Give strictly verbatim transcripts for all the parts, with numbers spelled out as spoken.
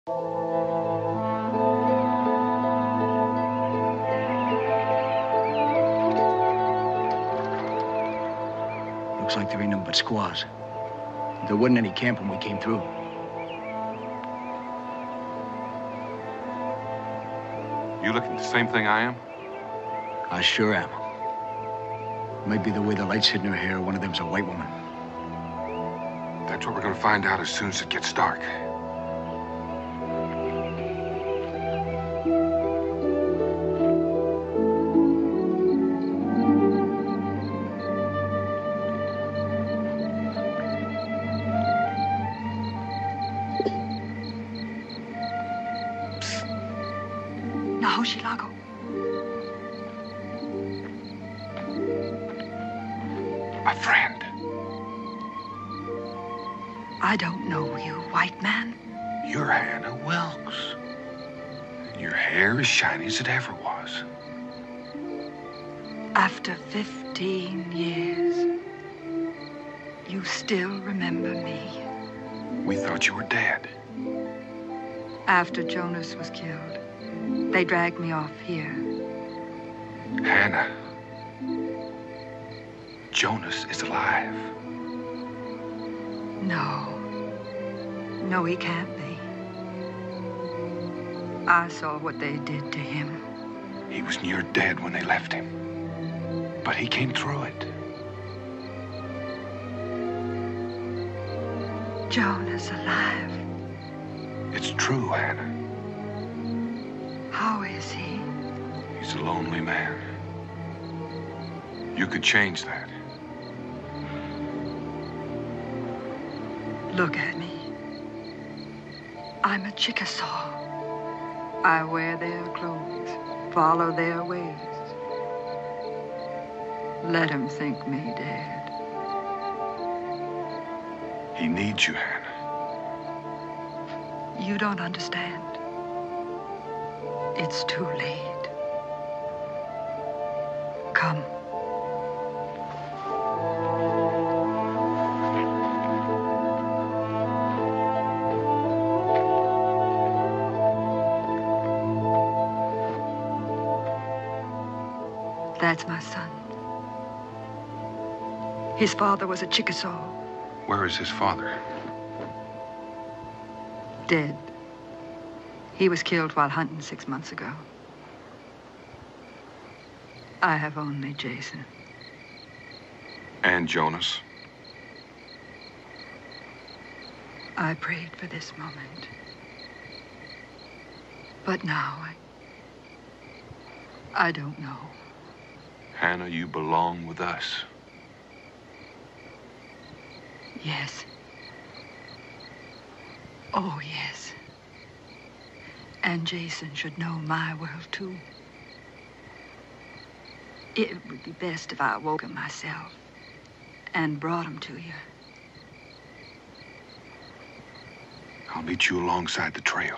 Looks like there ain't nothing but squaws. There wasn't any camp when we came through. You looking at the same thing I am? I sure am. Might be the way the light's hitting her hair, one of them's a white woman. That's what we're gonna find out as soon as it gets dark. Lago. My friend. I don't know you, white man. You're Hannah Wilkes. And your hair is shiny as it ever was. After fifteen years, you still remember me. We thought you were dead. After Jonas was killed, they dragged me off here. Hannah. Jonas is alive. No. No, he can't be. I saw what they did to him. He was near dead when they left him. But he came through it. Jonas alive. It's true, Hannah. How is he? He's a lonely man. You could change that. Look at me. I'm a Chickasaw. I wear their clothes, follow their ways. Let him think me dead. He needs you, Hannah. You don't understand. It's too late. Come. That's my son. His father was a Chickasaw. Where is his father? Dead. He was killed while hunting six months ago. I have only Jason. And Jonas? I prayed for this moment. But now I... I don't know. Hannah, you belong with us. Yes. Oh, yes. And Jason should know my world, too. It would be best if I woke him myself and brought him to you. I'll meet you alongside the trail.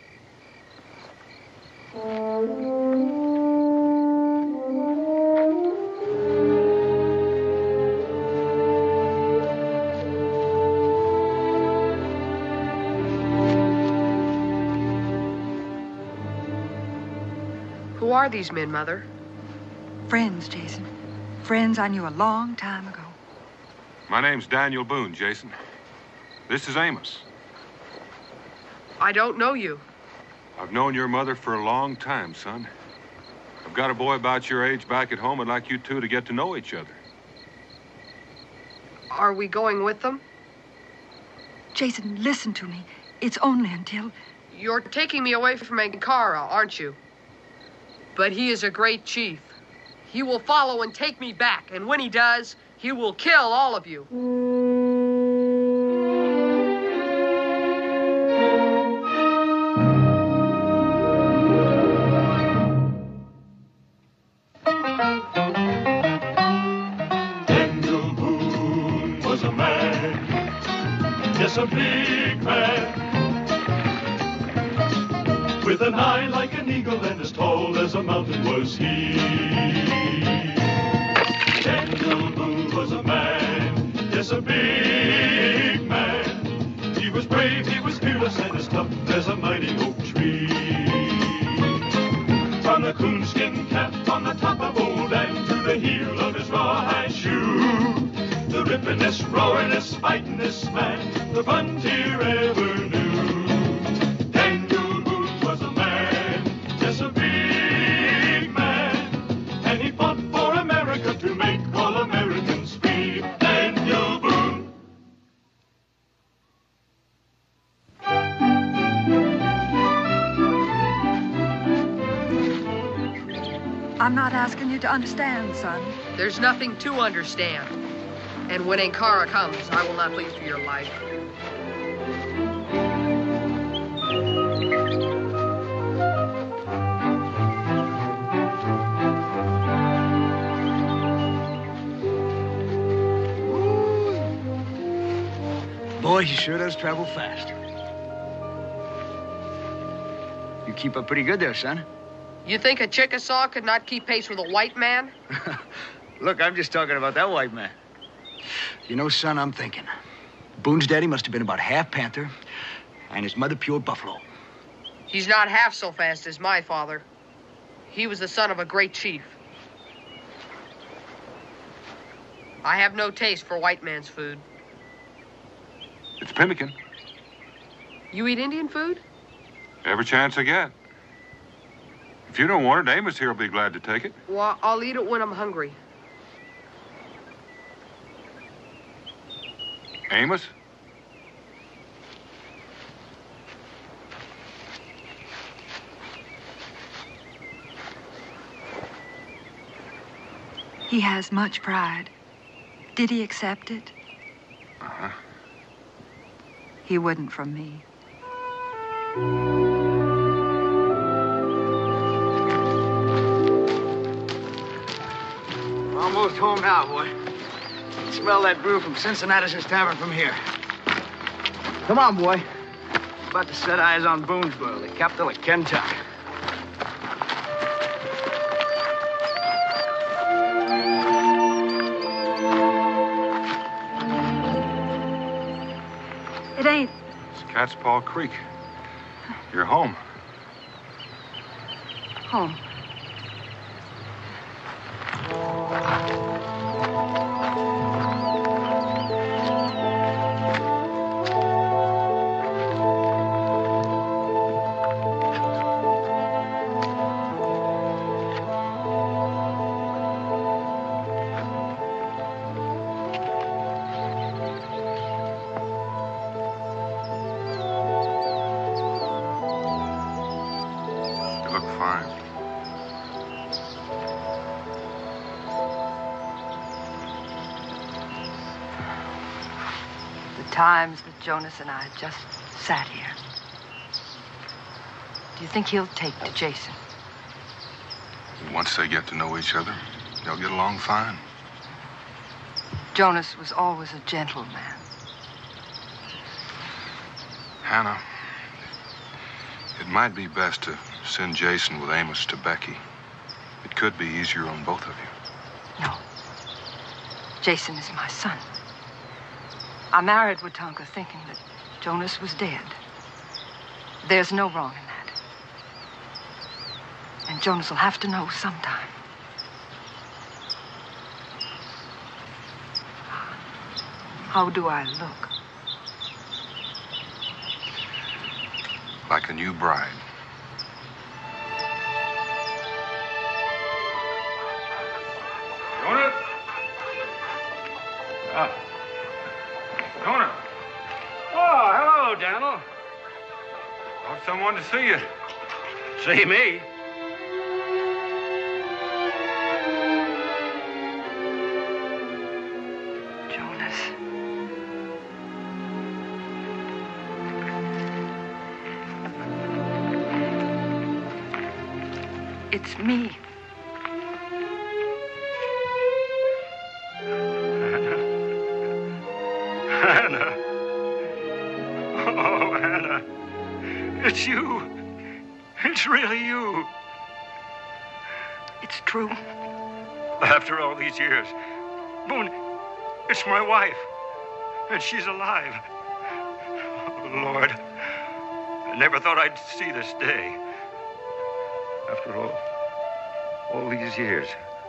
Who are these men, Mother? Friends, Jason. Friends I knew a long time ago. My name's Daniel Boone, Jason. This is Amos. I don't know you. I've known your mother for a long time, son. I've got a boy about your age back at home. I'd like you two to get to know each other. Are we going with them? Jason, listen to me. It's only until... You're taking me away from Ankara, aren't you? But he is a great chief. He will follow and take me back, and when he does, he will kill all of you. Daniel Boone was a man, yes, a big man, with an eye like an eagle and as tall as a mountain was he. Daniel Boone was a man, yes, a big man. He was brave, he was fearless, and as tough as a mighty coonskin cap on the top of old Dan to the heel of his rawhide shoe. The rippin'est, roaring'est, fighting'est man the frontier ever knew. Daniel Boone was a man, yes, a big man, and he fought for America to make all Americans free. Daniel Boone. I'm not asking you to understand, son. There's nothing to understand. And when Ankara comes, I will not plead for your life. Boy, he sure does travel fast. You keep up pretty good there, son. You think a Chickasaw could not keep pace with a white man? Look, I'm just talking about that white man. You know, son, I'm thinking. Boone's daddy must have been about half panther, and his mother pure buffalo. He's not half so fast as my father. He was the son of a great chief. I have no taste for white man's food. It's pemmican. You eat Indian food? Every chance I get. If you don't want it, Amos here will be glad to take it. Well, I'll eat it when I'm hungry. Amos? He has much pride. Did he accept it? Uh-huh. He wouldn't from me. We're almost home now, boy. Smell that brew from Cincinnatus' tavern from here. Come on, boy. About to set eyes on Boonesboro, the capital of Kentucky. It ain't. It's Cat's Paw Creek. You're home. Home. Times that Jonas and I just sat here. Do you think he'll take to Jason? Once they get to know each other, they'll get along fine. Jonas was always a gentle man. Hannah, it might be best to send Jason with Amos to Becky. It could be easier on both of you. No. Jason is my son. I married Watonka thinking that Jonas was dead. There's no wrong in that. And Jonas will have to know sometime. How do I look? Like a new bride. Jonas? Ah. Jonah. Oh, hello, Daniel. Want someone to see you. See me? Jonas. It's me. Hannah. Oh, Hannah. It's you. It's really you. It's true. After all these years. Boone, it's my wife. And she's alive. Oh, Lord. I never thought I'd see this day. After all, all these years.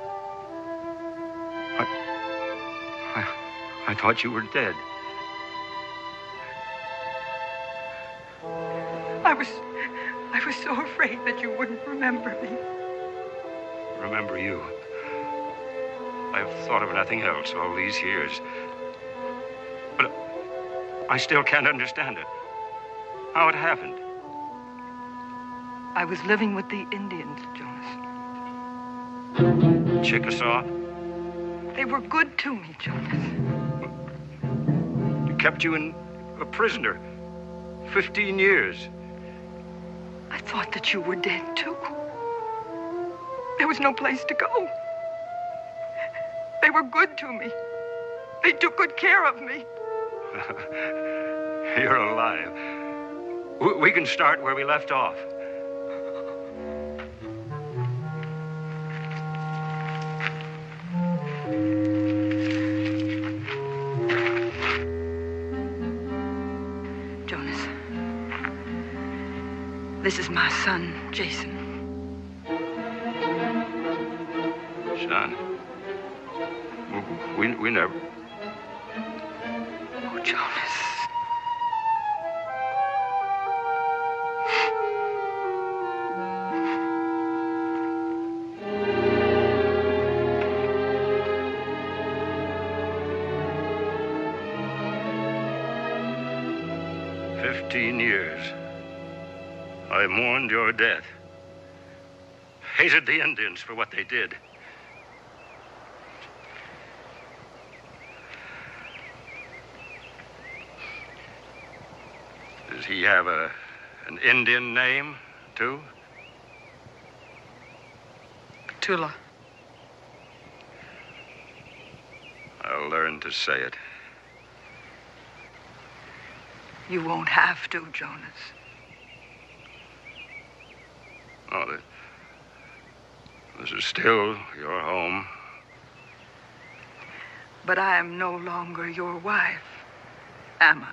I, I, I thought you were dead. I was, I was so afraid that you wouldn't remember me. Remember you. I've thought of nothing else all these years. But I still can't understand it. How it happened. I was living with the Indians, Jonas. Chickasaw? They were good to me, Jonas. They kept you in a prisoner. Fifteen years. I thought that you were dead, too. There was no place to go. They were good to me. They took good care of me. You're alive. W- We can start where we left off. Jonas, this is my son, Jason. Son. We, we never... Oh, Jonas. Fifteen years. I mourned your death. Hated the Indians for what they did. Does he have a an Indian name, too? Tula. I'll learn to say it. You won't have to, Jonas. Oh, this, this is still your home. But I am no longer your wife, am I?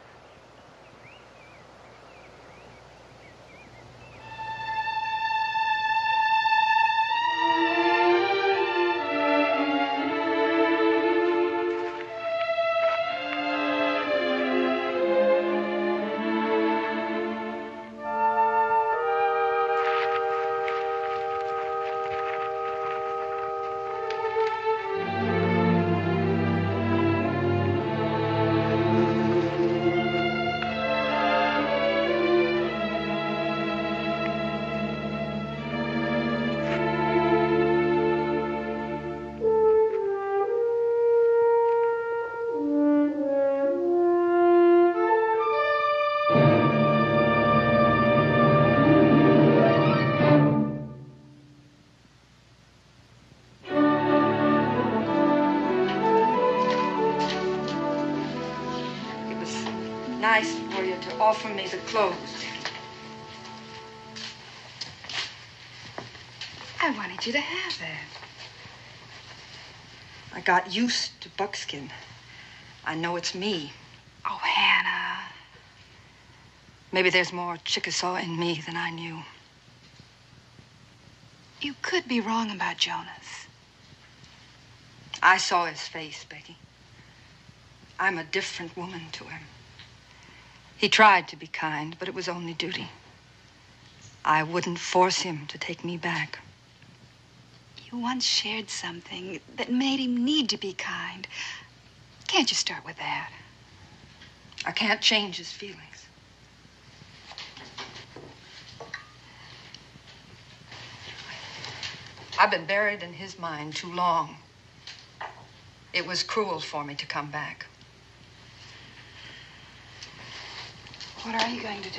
Nice for you to offer me the clothes. I wanted you to have that. I got used to buckskin. I know it's me. Oh, Hannah. Maybe there's more Chickasaw in me than I knew. You could be wrong about Jonas. I saw his face, Becky. I'm a different woman to him. He tried to be kind, but it was only duty. I wouldn't force him to take me back. You once shared something that made him need to be kind. Can't you start with that? I can't change his feelings. I've been buried in his mind too long. It was cruel for me to come back. What are you going to do?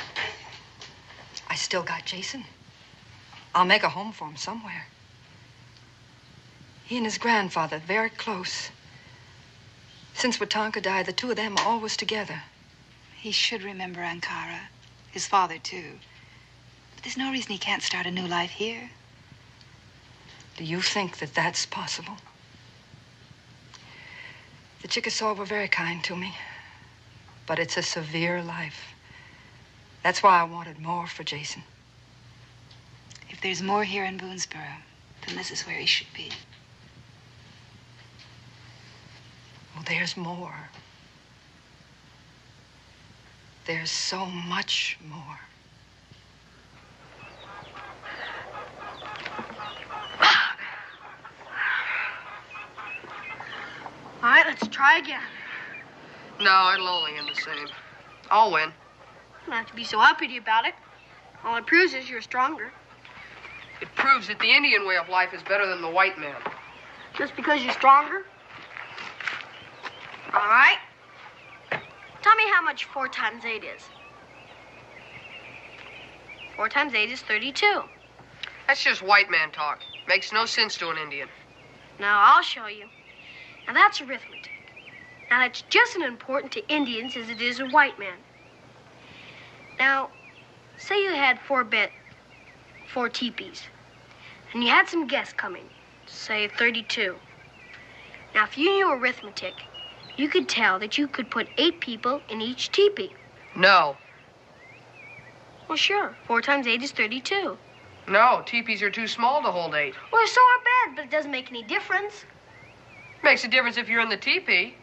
I still got Jason. I'll make a home for him somewhere. He and his grandfather, very close. Since Watonka died, the two of them are always together. He should remember Ankara, his father, too. But there's no reason he can't start a new life here. Do you think that that's possible? The Chickasaw were very kind to me. But it's a severe life. That's why I wanted more for Jason. If there's more here in Boonesboro, then this is where he should be. Well, there's more. There's so much more. All right, let's try again. No, it'll only end the same. I'll win. You don't have to be so uppity about it. All it proves is you're stronger. It proves that the Indian way of life is better than the white man. Just because you're stronger? All right. Tell me how much four times eight is. Four times eight is thirty-two. That's just white man talk. Makes no sense to an Indian. Now, I'll show you. Now, that's arithmetic. Now, that's just as important to Indians as it is to white men. Now, say you had four bed, four teepees, and you had some guests coming, say thirty-two. Now, if you knew arithmetic, you could tell that you could put eight people in each teepee. No. Well, sure. Four times eight is thirty-two. No, teepees are too small to hold eight. Well, so are beds, but it doesn't make any difference. Makes a difference if you're in the teepee.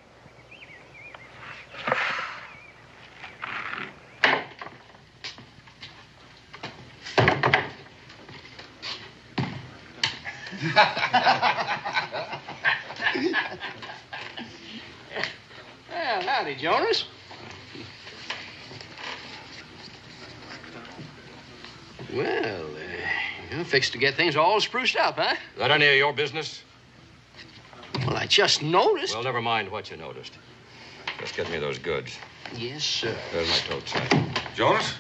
Well, howdy, Jonas. Well, uh, you're fixed to get things all spruced up, huh? Is that any of your business? Well, I just noticed. Well, never mind what you noticed. Just get me those goods. Yes, sir. There's my tote sack. Jonas?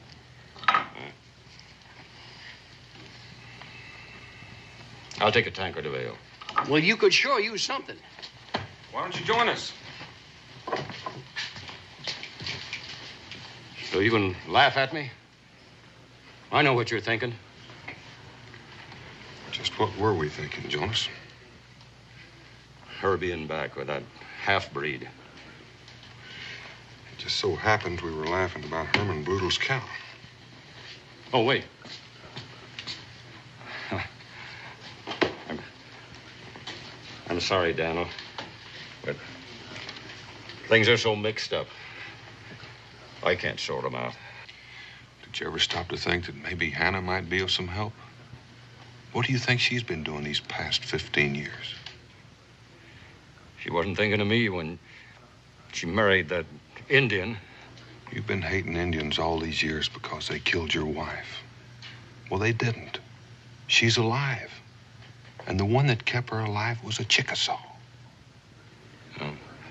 I'll take a tankard of ale. Well, you could sure use something. Why don't you join us? So you can laugh at me? I know what you're thinking. Just what were we thinking, Jonas? Her being back with that half-breed. It just so happened we were laughing about Herman Boodle's cow. Oh, wait. I'm, I'm sorry, Daniel, but things are so mixed up. I can't sort them out. Did you ever stop to think that maybe Hannah might be of some help? What do you think she's been doing these past fifteen years? She wasn't thinking of me when she married that Indian. You've been hating Indians all these years because they killed your wife. Well, they didn't. She's alive. And the one that kept her alive was a Chickasaw. Oh.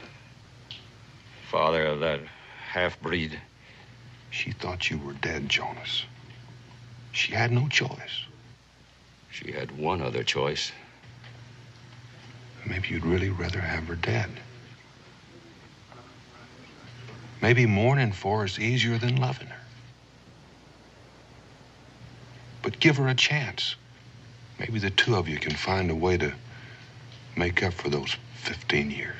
Father of that half-breed. She thought you were dead, Jonas. She had no choice. She had one other choice. Maybe you'd really rather have her dead. Maybe mourning for her is easier than loving her. But give her a chance. Maybe the two of you can find a way to make up for those fifteen years.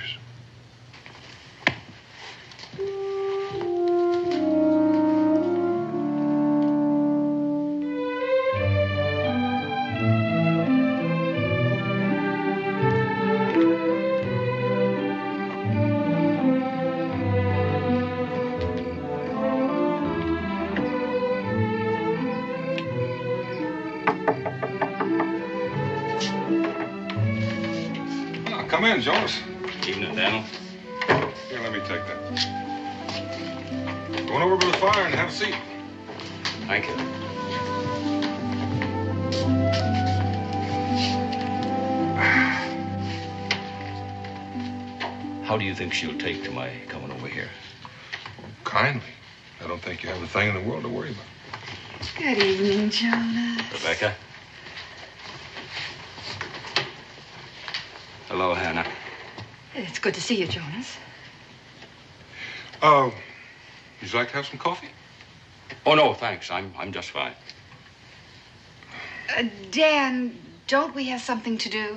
Come in, Jonas. Evening, Daniel. Here, let me take that. Go on over to the fire and have a seat. Thank you. How do you think she'll take to my coming over here? Kindly. I don't think you have a thing in the world to worry about. Good evening, Jonas. Rebecca? Hello, Hannah. It's good to see you, Jonas. Uh, would you like to have some coffee? Oh, no, thanks. I'm, I'm just fine. Uh, Dan, don't we have something to do?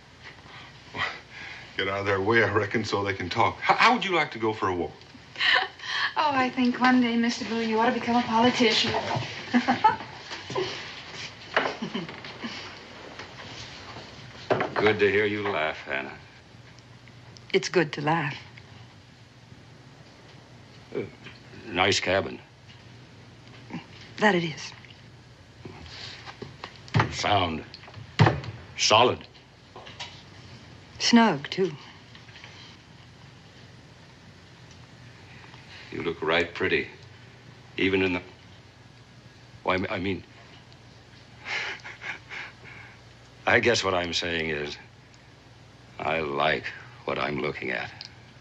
Get out of their way, I reckon, so they can talk. How, how would you like to go for a walk? Oh, I think one day, Mister Boone, you ought to become a politician. good to hear you laugh, Hannah. It's good to laugh. Uh, nice cabin. That it is. Sound. Solid. Snug, too. You look right pretty. Even in the... Why, I mean... I guess what I'm saying is, I like what I'm looking at.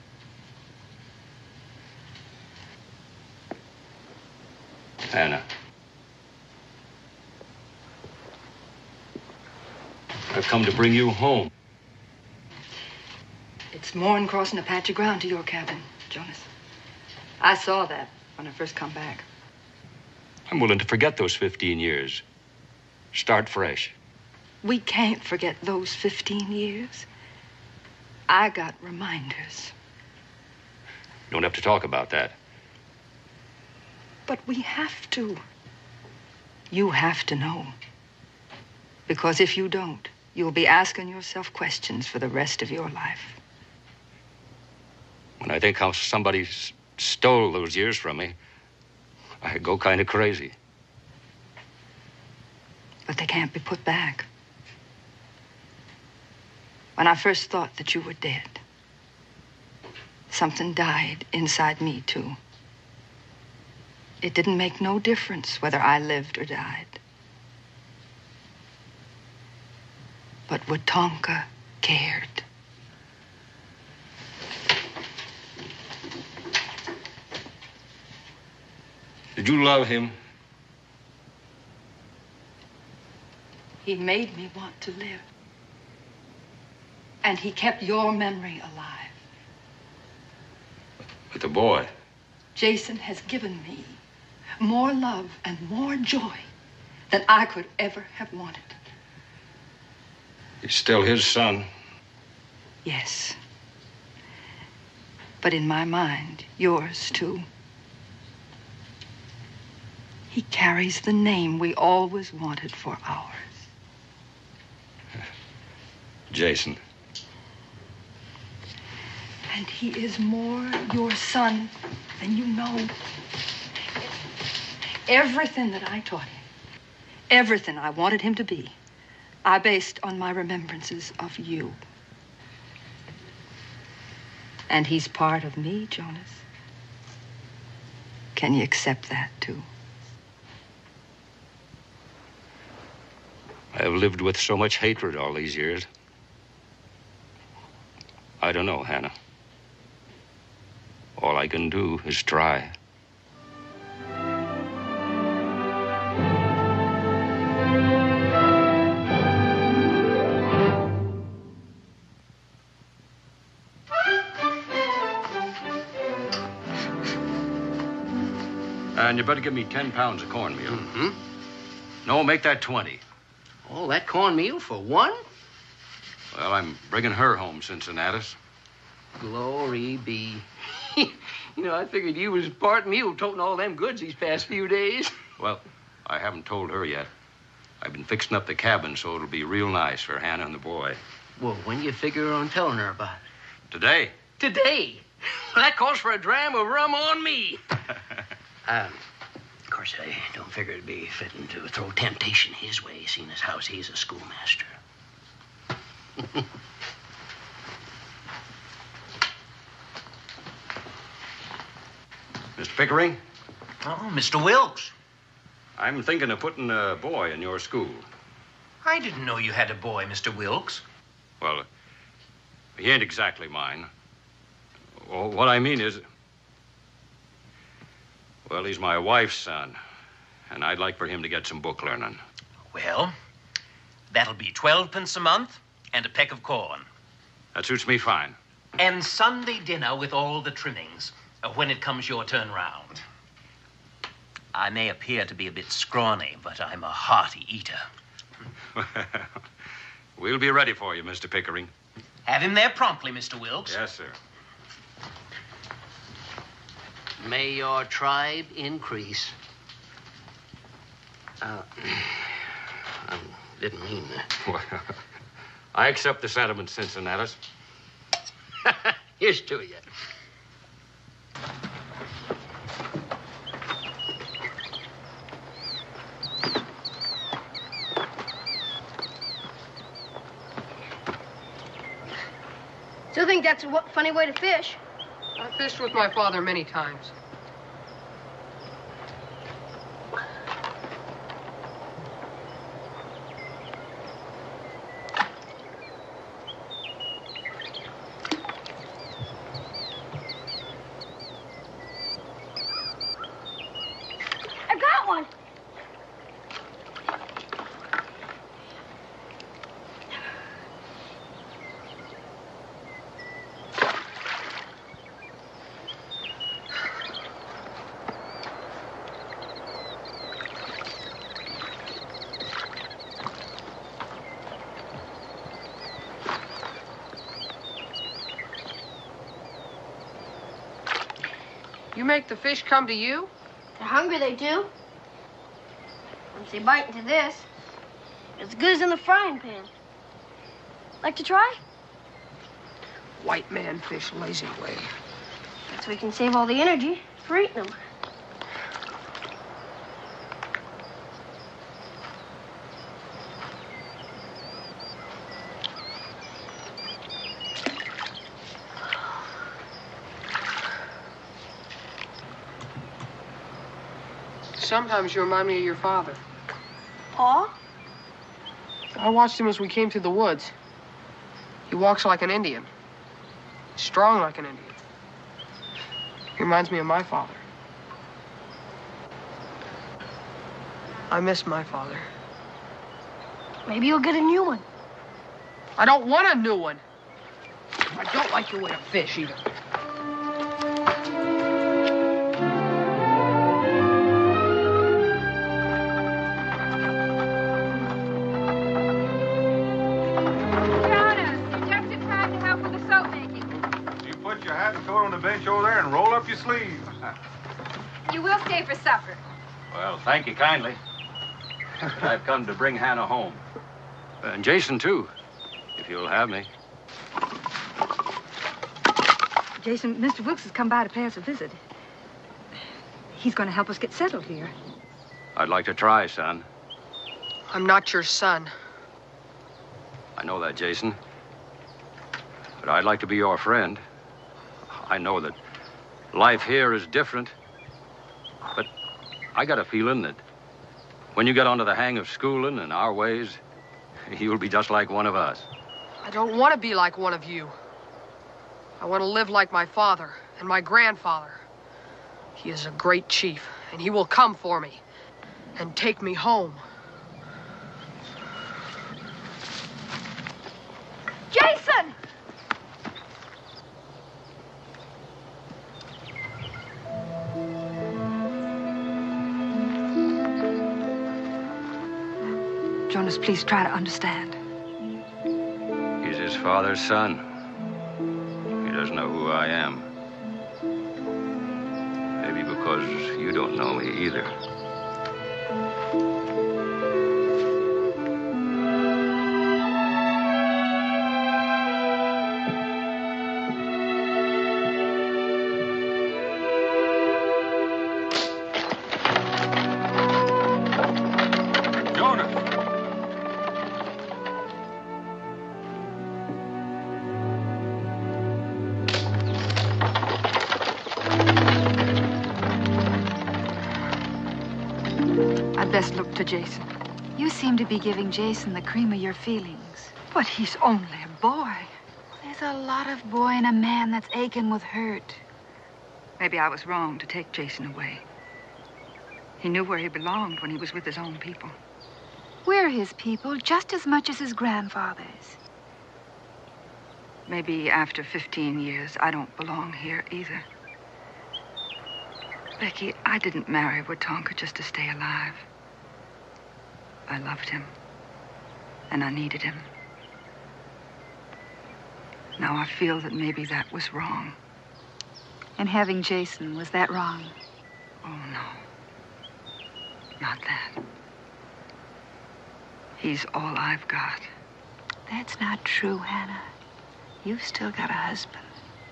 Hannah. I've come to bring you home. It's more'n crossing a patch of ground to your cabin, Jonas. I saw that when I first come back. I'm willing to forget those fifteen years. Start fresh. We can't forget those fifteen years. I got reminders. You don't have to talk about that. But we have to. You have to know. Because if you don't, you'll be asking yourself questions for the rest of your life. When I think how somebody s- stole those years from me, I go kind of crazy. But they can't be put back. When I first thought that you were dead, something died inside me, too. It didn't make no difference whether I lived or died. But Watonka cared. Did you love him? He made me want to live. And he kept your memory alive. But the boy. Jason has given me more love and more joy than I could ever have wanted. He's still his son. Yes. But in my mind, yours too. He carries the name we always wanted for ours. Jason. And he is more your son than you know. Everything that I taught him, everything I wanted him to be, I based on my remembrances of you. And he's part of me, Jonas. Can you accept that, too? I've lived with so much hatred all these years. I don't know, Hannah. All I can do is try. And you better give me ten pounds of cornmeal. Mm-hmm. No, make that twenty. All that cornmeal for one? Well, I'm bringing her home, Cincinnati. Glory be. You know, I figured you was part mule toting all them goods these past few days. Well, I haven't told her yet. I've been fixing up the cabin so it'll be real nice for Hannah and the boy. Well, when you figure on telling her about it? Today. Today? Well, that calls for a dram of rum on me. um, of course, I don't figure it'd be fitting to throw temptation his way, seeing as how he's a schoolmaster. Mister Pickering? Oh, Mister Wilkes. I'm thinking of putting a boy in your school. I didn't know you had a boy, Mister Wilkes. Well, he ain't exactly mine. Well, what I mean is... Well, he's my wife's son, and I'd like for him to get some book learning. Well, that'll be twelve pence a month and a peck of corn. That suits me fine. And Sunday dinner with all the trimmings uh, when it comes your turn round. I may appear to be a bit scrawny, but I'm a hearty eater. We'll be ready for you, Mister Pickering. Have him there promptly, Mister Wilkes. Yes, sir. May your tribe increase. Uh, I didn't mean that. Well, I accept the sentiment, Cincinnatus. Here's to you. Still think that's a w- funny way to fish. I fished with my father many times. I got one. You make the fish come to you? They're hungry, they do. Once they bite into this, it's as good as in the frying pan. Like to try? White man fish lazy way. So we can save all the energy for eating them. Sometimes you remind me of your father. Pa? I watched him as we came through the woods. He walks like an Indian. Strong like an Indian. He reminds me of my father. I miss my father. Maybe you'll get a new one. I don't want a new one. I don't like your way to fish either. On the bench over there and roll up your sleeve. You will stay for supper. Well, thank you kindly. But I've come to bring Hannah home. And Jason, too, if you'll have me. Jason, Mister Wilkes has come by to pay us a visit. He's going to help us get settled here. I'd like to try, son. I'm not your son. I know that, Jason. But I'd like to be your friend. I know that life here is different, but I got a feeling that when you get onto the hang of schooling and our ways, you'll be just like one of us. I don't want to be like one of you. I want to live like my father and my grandfather. He is a great chief, and he will come for me and take me home. Jason! Jonas, please try to understand. He's his father's son. He doesn't know who I am. Maybe because you don't know me either. Best look to Jason. You seem to be giving Jason the cream of your feelings. But he's only a boy. There's a lot of boy in a man that's aching with hurt. Maybe I was wrong to take Jason away. He knew where he belonged when he was with his own people. We're his people just as much as his grandfather's. Maybe after fifteen years, I don't belong here either. Becky, I didn't marry Watonka just to stay alive. I loved him, and I needed him. Now I feel that maybe that was wrong. And having Jason, was that wrong? Oh, no. Not that. He's all I've got. That's not true, Hannah. You've still got a husband.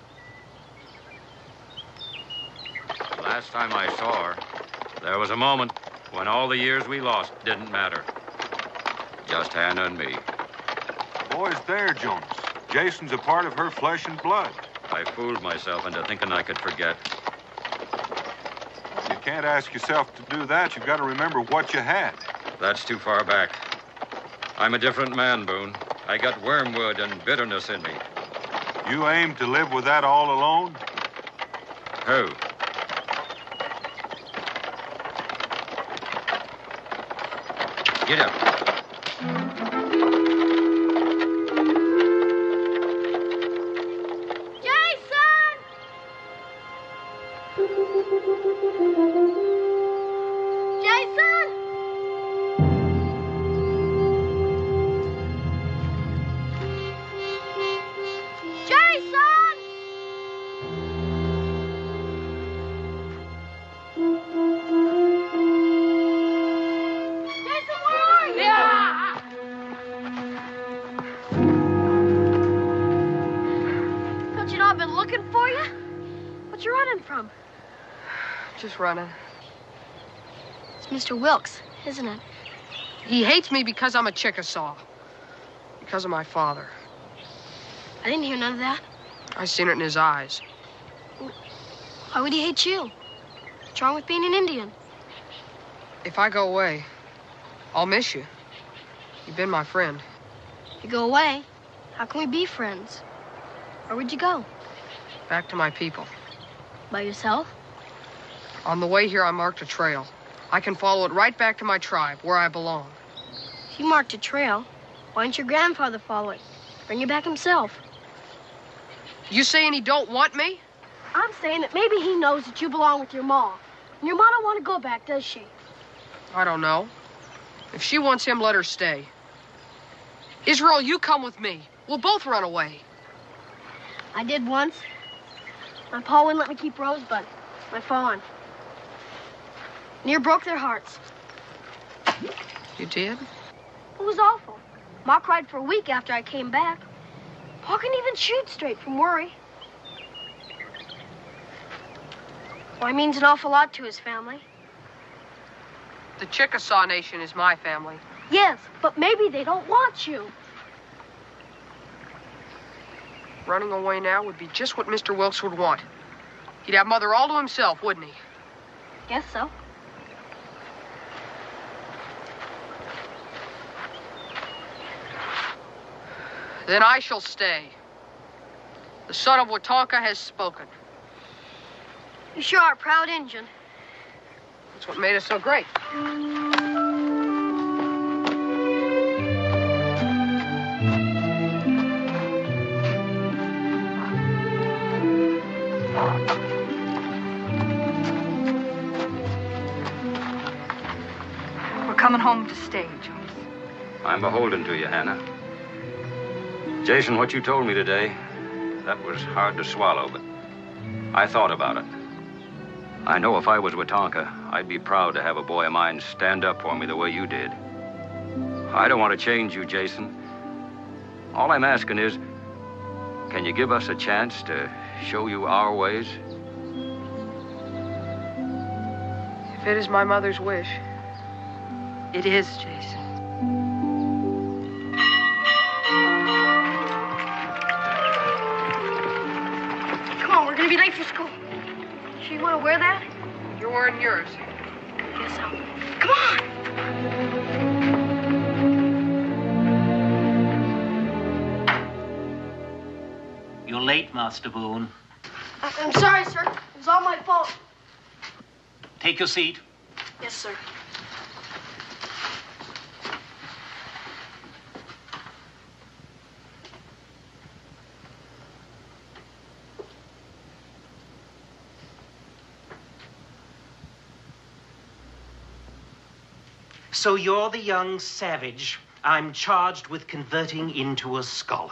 Last time I saw her, there was a moment when all the years we lost didn't matter. Just Hannah and me. The boy's there, Jonas. Jason's a part of her flesh and blood. I fooled myself into thinking I could forget. You can't ask yourself to do that. You've got to remember what you had. That's too far back. I'm a different man, Boone. I got wormwood and bitterness in me. You aim to live with that all alone? Who? Get up. Just running. It's Mister Wilkes, isn't it? He hates me because I'm a Chickasaw. Because of my father. I didn't hear none of that. I seen it in his eyes. Why would he hate you? What's wrong with being an Indian? If I go away, I'll miss you. You've been my friend. If you go away, how can we be friends? Where would you go? Back to my people. By yourself? On the way here, I marked a trail. I can follow it right back to my tribe, where I belong. If you marked a trail, why didn't your grandfather follow it? Bring you back himself. You saying he don't want me? I'm saying that maybe he knows that you belong with your ma. And your ma don't want to go back, does she? I don't know. If she wants him, let her stay. Israel, you come with me. We'll both run away. I did once. My pa wouldn't let me keep Rosebud, my fawn. Near broke their hearts. You did? It was awful. Ma cried for a week after I came back. Pa couldn't even shoot straight from worry. Well, it means an awful lot to his family. The Chickasaw Nation is my family. Yes, but maybe they don't want you. Running away now would be just what Mister Wilkes would want. He'd have Mother all to himself, wouldn't he? Guess so. Then I shall stay. The son of Watonka has spoken. You sure are a proud Injun. That's what made us so great. We're coming home to stay, Jones. I'm beholden to you, Hannah. Jason, what you told me today, that was hard to swallow, but I thought about it. I know if I was Watonka, I'd be proud to have a boy of mine stand up for me the way you did. I don't want to change you, Jason. All I'm asking is, can you give us a chance to show you our ways? If it is my mother's wish, it is, Jason. Come on, we're gonna be late for school. Sure you want to wear that? You're wearing yours. Guess so. Come on! You're late, Master Boone. I- I'm sorry, sir. It was all my fault. Take your seat. Yes, sir. So you're the young savage I'm charged with converting into a scholar.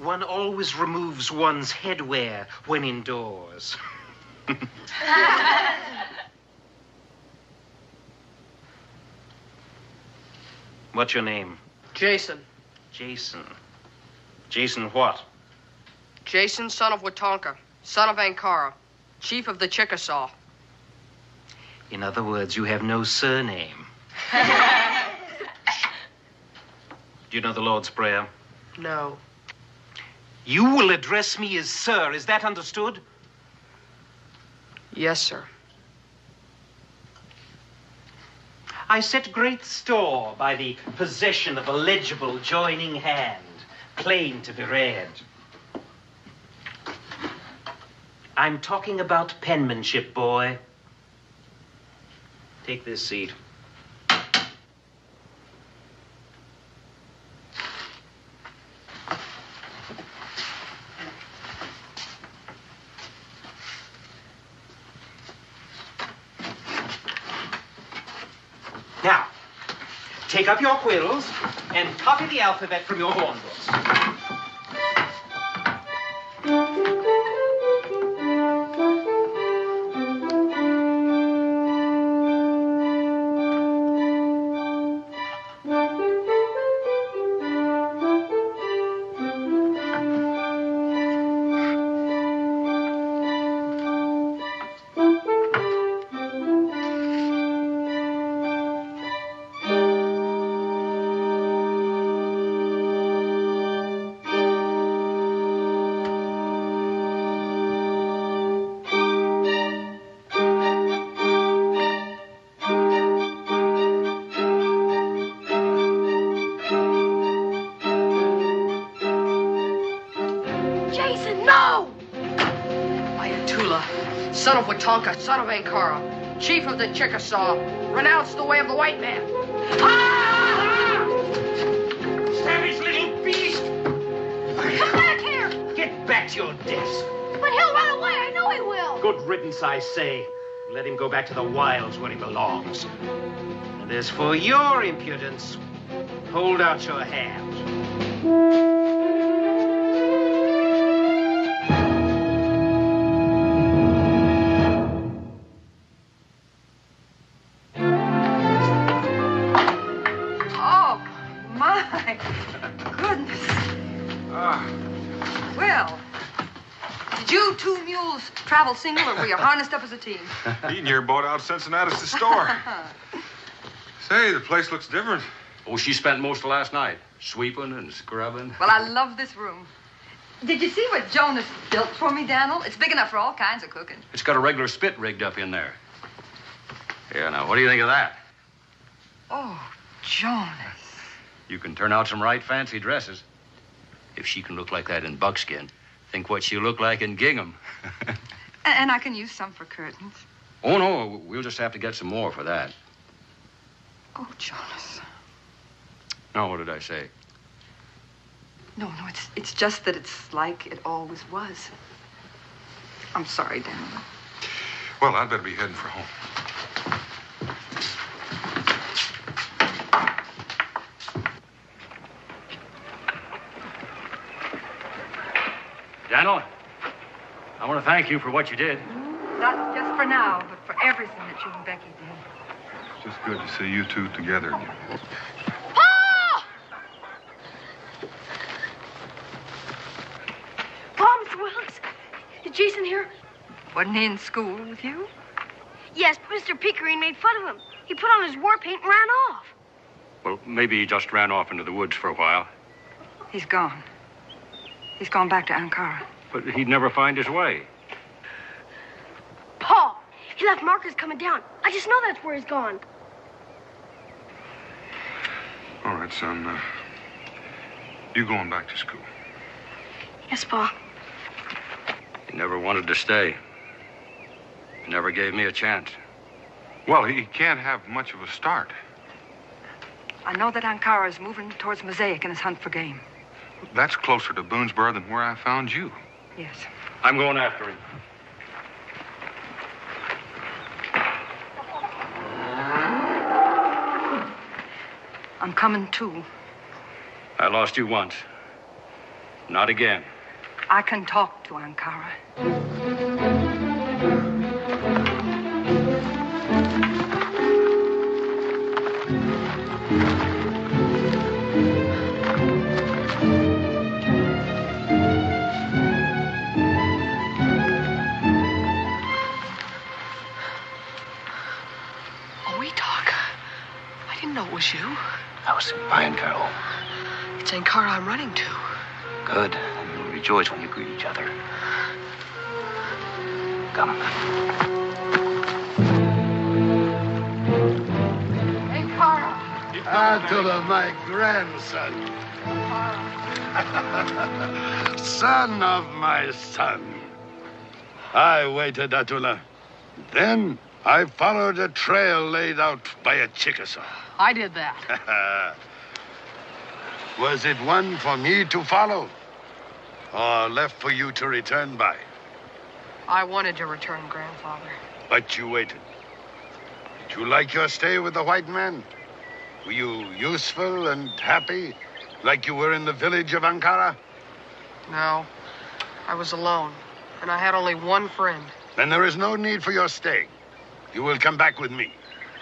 One always removes one's headwear when indoors. What's your name? Jason. Jason. Jason what? Jason, son of Watonka, son of Ankara, chief of the Chickasaw. In other words, you have no surname. Do you know the Lord's Prayer? No. You will address me as sir. Is that understood? Yes, sir. I set great store by the possession of a legible joining hand, plain to be read. I'm talking about penmanship, boy. Take this seat. Now, take up your quills and copy the alphabet from your horn books. Son of Watonka, son of Ankara, chief of the Chickasaw, renounce the way of the white man. Ah! Savage little beast! Come back here! Get back to your desk. But he'll run away. I know he will. Good riddance, I say. Let him go back to the wilds where he belongs. And as for your impudence, hold out your hand. Travel single, or were you harnessed up as a team? He and your bought out Cincinnati's the store. Say, the place looks different. Oh, she spent most of last night sweeping and scrubbing. Well, I love this room. Did you see what Jonas built for me, Daniel? It's big enough for all kinds of cooking. It's got a regular spit rigged up in there. Yeah, now, what do you think of that? Oh, Jonas. You can turn out some right fancy dresses. If she can look like that in buckskin, think what she'll look like in gingham. And I can use some for curtains. Oh, no, we'll just have to get some more for that. Oh, Jonas. Now, what did I say? No, no, it's it's just that it's like it always was. I'm sorry, Daniel. Well, I'd better be heading for home. Daniel, I want to thank you for what you did. Not just for now, but for everything that you and Becky did. It's just good to see you two together again. Pa! Pa, Mister Willis, is Jason here? Wasn't he in school with you? Yes, but Mister Pickering made fun of him. He put on his war paint and ran off. Well, maybe he just ran off into the woods for a while. He's gone. He's gone back to Ankara. But he'd never find his way. Pa, he left markers coming down. I just know that's where he's gone. All right, son. Uh, you going back to school? Yes, Pa. He never wanted to stay. He never gave me a chance. Well, he can't have much of a start. I know that Ankara is moving towards Mosaic in his hunt for game. That's closer to Boonesboro than where I found you. Yes. I'm going after him. I'm coming too. I lost you once. Not again. I can talk to Ankara. Oh, we talk. I didn't know it was you. I was by Ankara. It's Ankara I'm running to. Good. You'll rejoice when you greet each other. Come. Ankara! Attila, my grandson. Son of my son. I waited, Attila. Then I followed a trail laid out by a Chickasaw. I did that. Was it one for me to follow? Or left for you to return by? I wanted to return, grandfather. But you waited. Did you like your stay with the white man? Were you useful and happy, like you were in the village of Ankara? No. I was alone, and I had only one friend. Then there is no need for your staying. You will come back with me.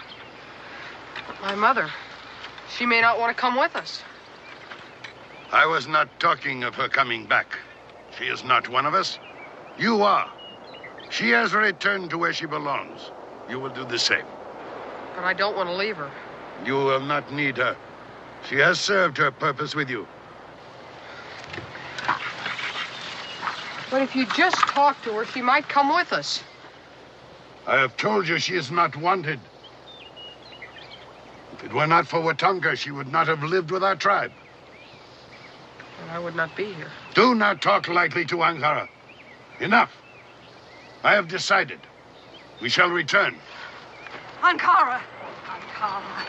My mother. She may not want to come with us. I was not talking of her coming back. She is not one of us. You are. She has returned to where she belongs. You will do the same. But I don't want to leave her. You will not need her. She has served her purpose with you. But if you just talk to her, she might come with us. I have told you she is not wanted. If it were not for Watonka, she would not have lived with our tribe. And I would not be here. Do not talk lightly to Ankara. Enough. I have decided. We shall return. Ankara! Ankara.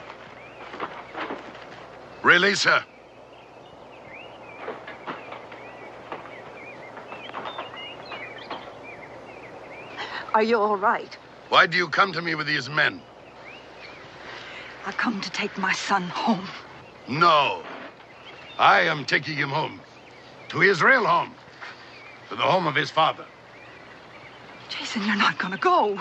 Release her. Are you all right? Why do you come to me with these men? I've come to take my son home. No. I am taking him home. To his real home. To the home of his father. Jason, you're not gonna go.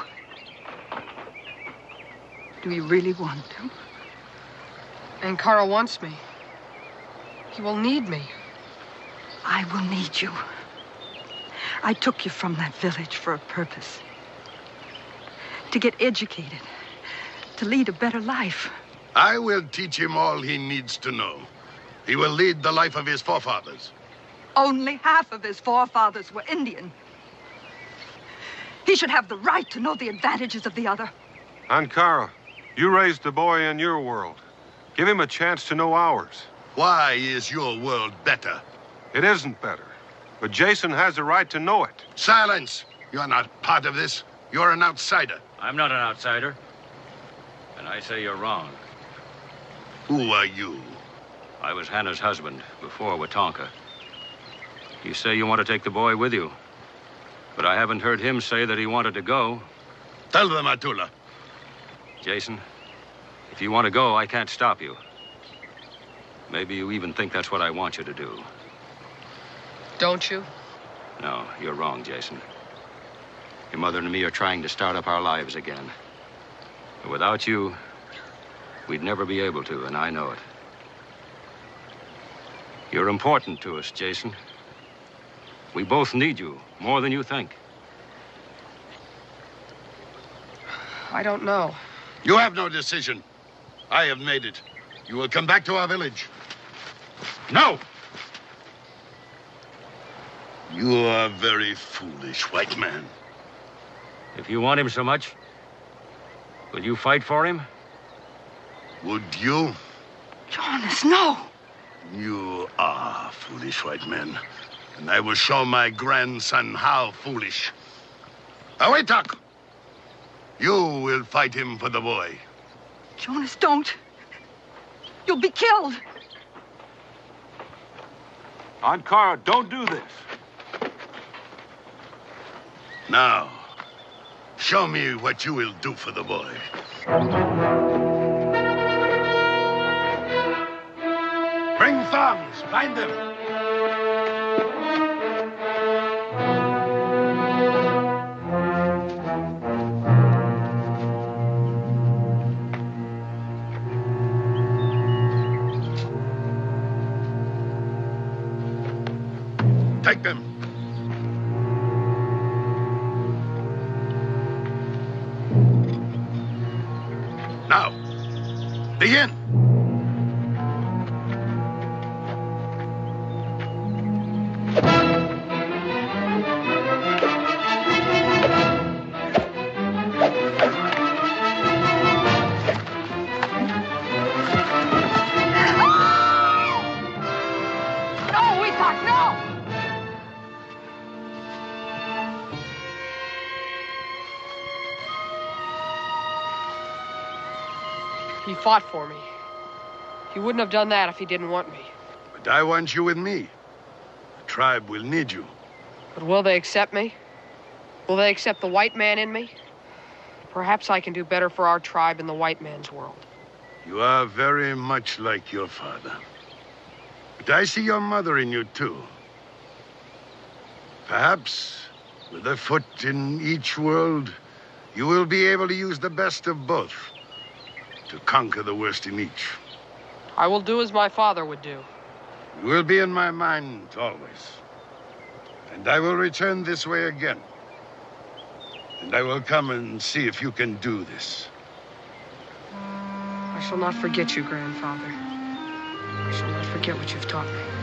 Do you really want to? Ankara wants me. He will need me. I will need you. I took you from that village for a purpose. To get educated. To lead a better life. I will teach him all he needs to know. He will lead the life of his forefathers. Only half of his forefathers were Indian. He should have the right to know the advantages of the other. Ankara, you raised the boy in your world. Give him a chance to know ours. Why is your world better? It isn't better. But Jason has the right to know it. Silence! You're not part of this. You're an outsider. I'm not an outsider. And I say you're wrong. Who are you? I was Hannah's husband before Watonka. You say you want to take the boy with you. But I haven't heard him say that he wanted to go. Tell them, Attila. Jason, if you want to go, I can't stop you. Maybe you even think that's what I want you to do. Don't you? No, you're wrong, Jason. Your mother and me are trying to start up our lives again. But without you, we'd never be able to, and I know it. You're important to us, Jason. We both need you, more than you think. I don't know. You have no decision. I have made it. You will come back to our village. No! You are very foolish, white man. If you want him so much, will you fight for him? Would you? Jonas, no! You are foolish, white man. And I will show my grandson how foolish. Awetak! You will fight him for the boy. Jonas, don't. You'll be killed. Ankara, don't do this. Now, show me what you will do for the boy. Bring thongs, bind them. take them. Now, begin. He fought for me. He wouldn't have done that if he didn't want me. But I want you with me. The tribe will need you. But will they accept me? Will they accept the white man in me? Perhaps I can do better for our tribe in the white man's world. You are very much like your father. But I see your mother in you, too. Perhaps, with a foot in each world, you will be able to use the best of both to conquer the worst in each. I will do as my father would do. You will be in my mind always. And I will return this way again. And I will come and see if you can do this. I shall not forget you, grandfather. I shall not forget what you've taught me.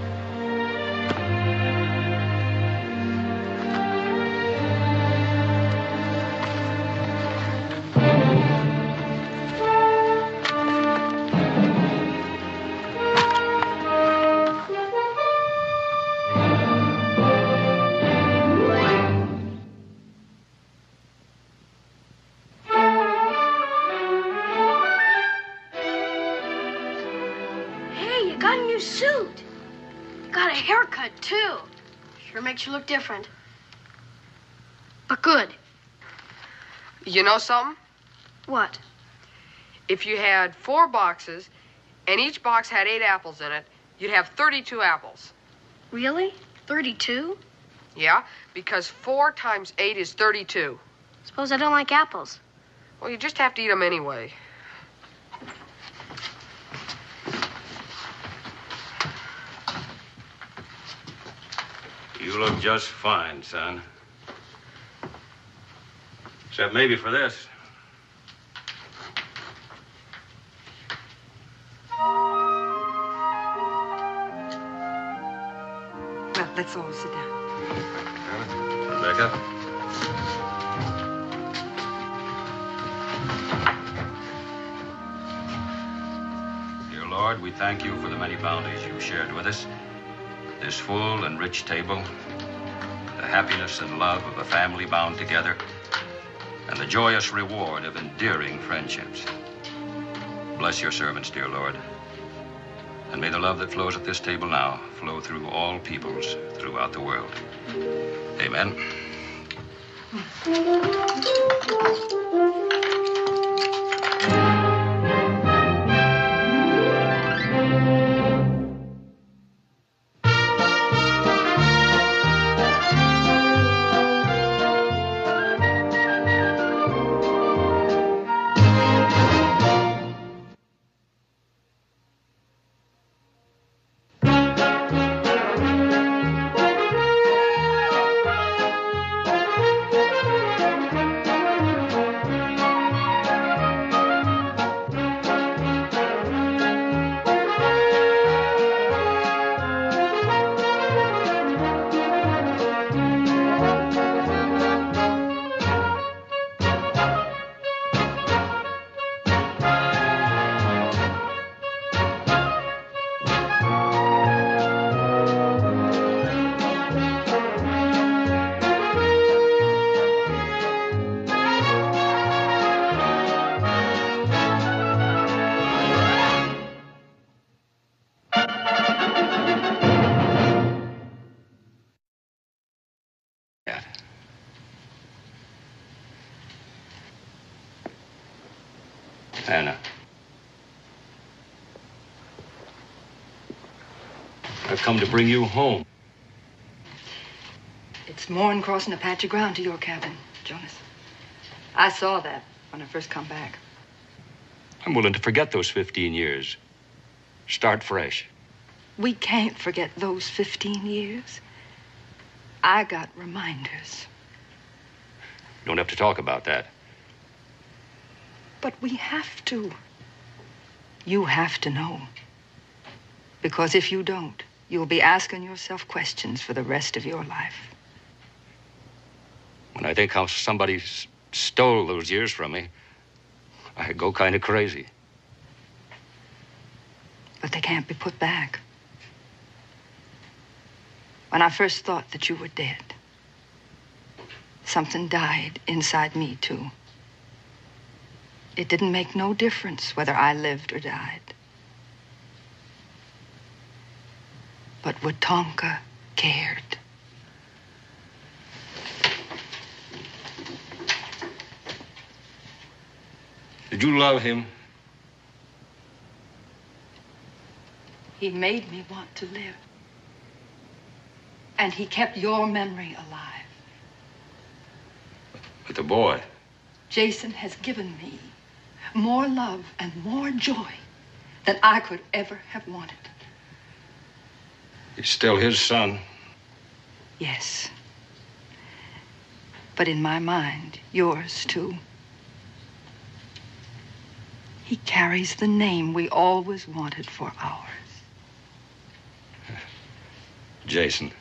Sure makes you look different. But good. You know something? What? If you had four boxes, and each box had eight apples in it, you'd have thirty-two apples. Really? thirty-two? Yeah, because four times eight is thirty-two. Suppose I don't like apples. Well, you just have to eat them anyway. You look just fine, son. Except maybe for this. Well, let's all sit down. Rebecca? Dear Lord, we thank you for the many bounties you've shared with us. This full and rich table, the happiness and love of a family bound together, and the joyous reward of endearing friendships. Bless your servants, dear Lord, and may the love that flows at this table now flow through all peoples throughout the world. Amen. Anna. I've come to bring you home. It's more than crossing a patch of ground to your cabin, Jonas. I saw that when I first come back. I'm willing to forget those fifteen years. Start fresh. We can't forget those fifteen years. I got reminders. You don't have to talk about that. But we have to. You have to know. Because if you don't, you'll be asking yourself questions for the rest of your life. When I think how somebody s- stole those years from me, I go kind of crazy. But they can't be put back. When I first thought that you were dead, something died inside me, too. It didn't make no difference whether I lived or died. But Watonka cared. Did you love him? He made me want to live. And he kept your memory alive. But the boy. Jason has given me more love and more joy than I could ever have wanted. He's still his son. Yes. But in my mind, yours too. He carries the name we always wanted for ours. Jason.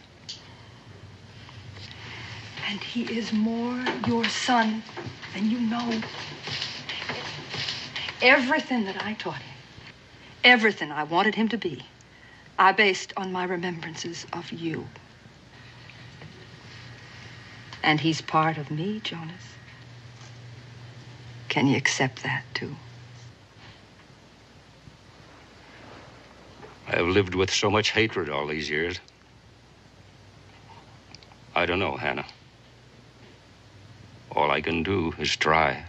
And he is more your son than you know. Everything that I taught him, everything I wanted him to be, I based on my remembrances of you. And he's part of me, Jonas. Can you accept that, too? I have lived with so much hatred all these years. I don't know, Hannah. All I can do is try.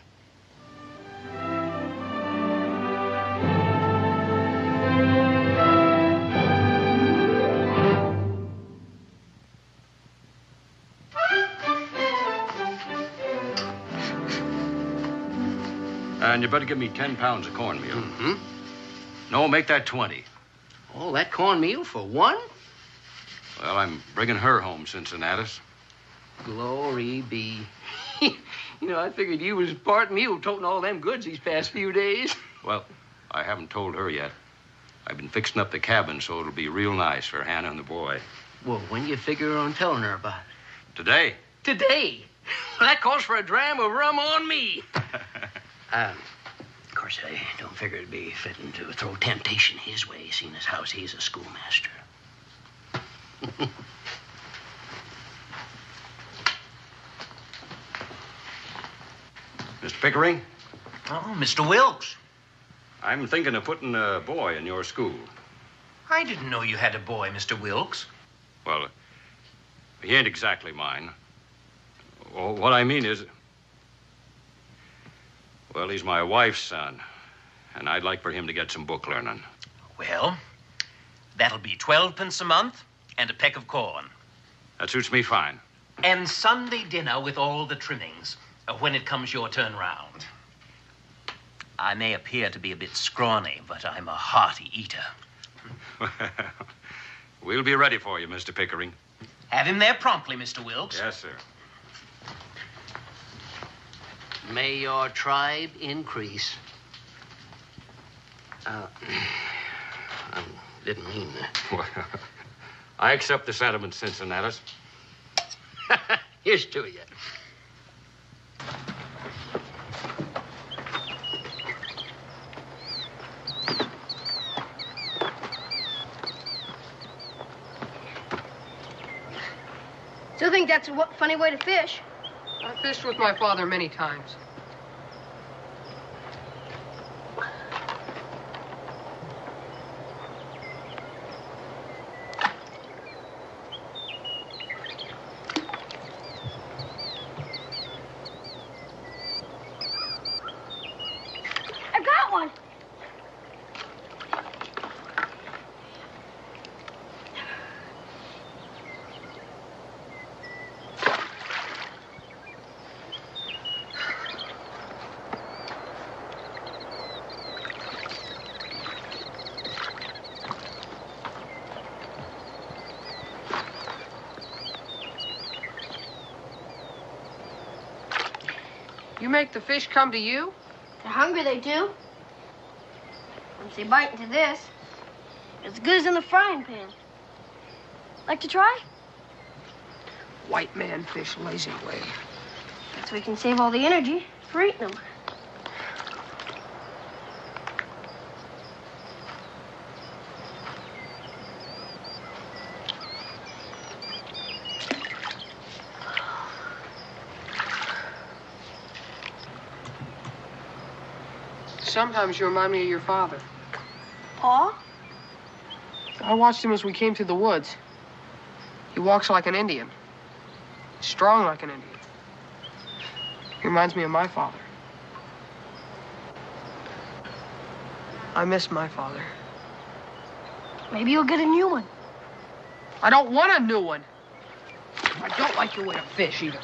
And you better give me ten pounds of cornmeal. Mm-hmm. No, make that twenty. All that cornmeal for one? Well, I'm bringing her home, Cincinnatus. Glory be. You know, I figured you was part mule toting all them goods these past few days. Well, I haven't told her yet. I've been fixing up the cabin so it'll be real nice for Hannah and the boy. Well, when you figure on telling her about it? Today. Today? Well, that calls for a dram of rum on me. um, of course, I don't figure it'd be fitting to throw temptation his way, seeing as how he's a schoolmaster. Mister Pickering? Oh, Mister Wilkes. I'm thinking of putting a boy in your school. I didn't know you had a boy, Mister Wilkes. Well, he ain't exactly mine. Well, what I mean is... Well, he's my wife's son, and I'd like for him to get some book learning. Well, that'll be twelve pence a month and a peck of corn. That suits me fine. And Sunday dinner with all the trimmings uh, when it comes your turn round. I may appear to be a bit scrawny, but I'm a hearty eater. We'll be ready for you, Mister Pickering. Have him there promptly, Mister Wilkes. Yes, sir. May your tribe increase. Uh, I didn't mean that. Well, I accept the sentiment, Cincinnatus. Here's to you. Still think that's a w- funny way to fish. I fished with my father many times. I got one. make the fish come to you? They're hungry, they do. Once they bite into this, it's as good as in the frying pan. Like to try? White man fish lazy way. So we can save all the energy for eating them. Sometimes you remind me of your father. Pa? I watched him as we came through the woods. He walks like an Indian. Strong like an Indian. He reminds me of my father. I miss my father. Maybe you'll get a new one. I don't want a new one. I don't like your way to fish either.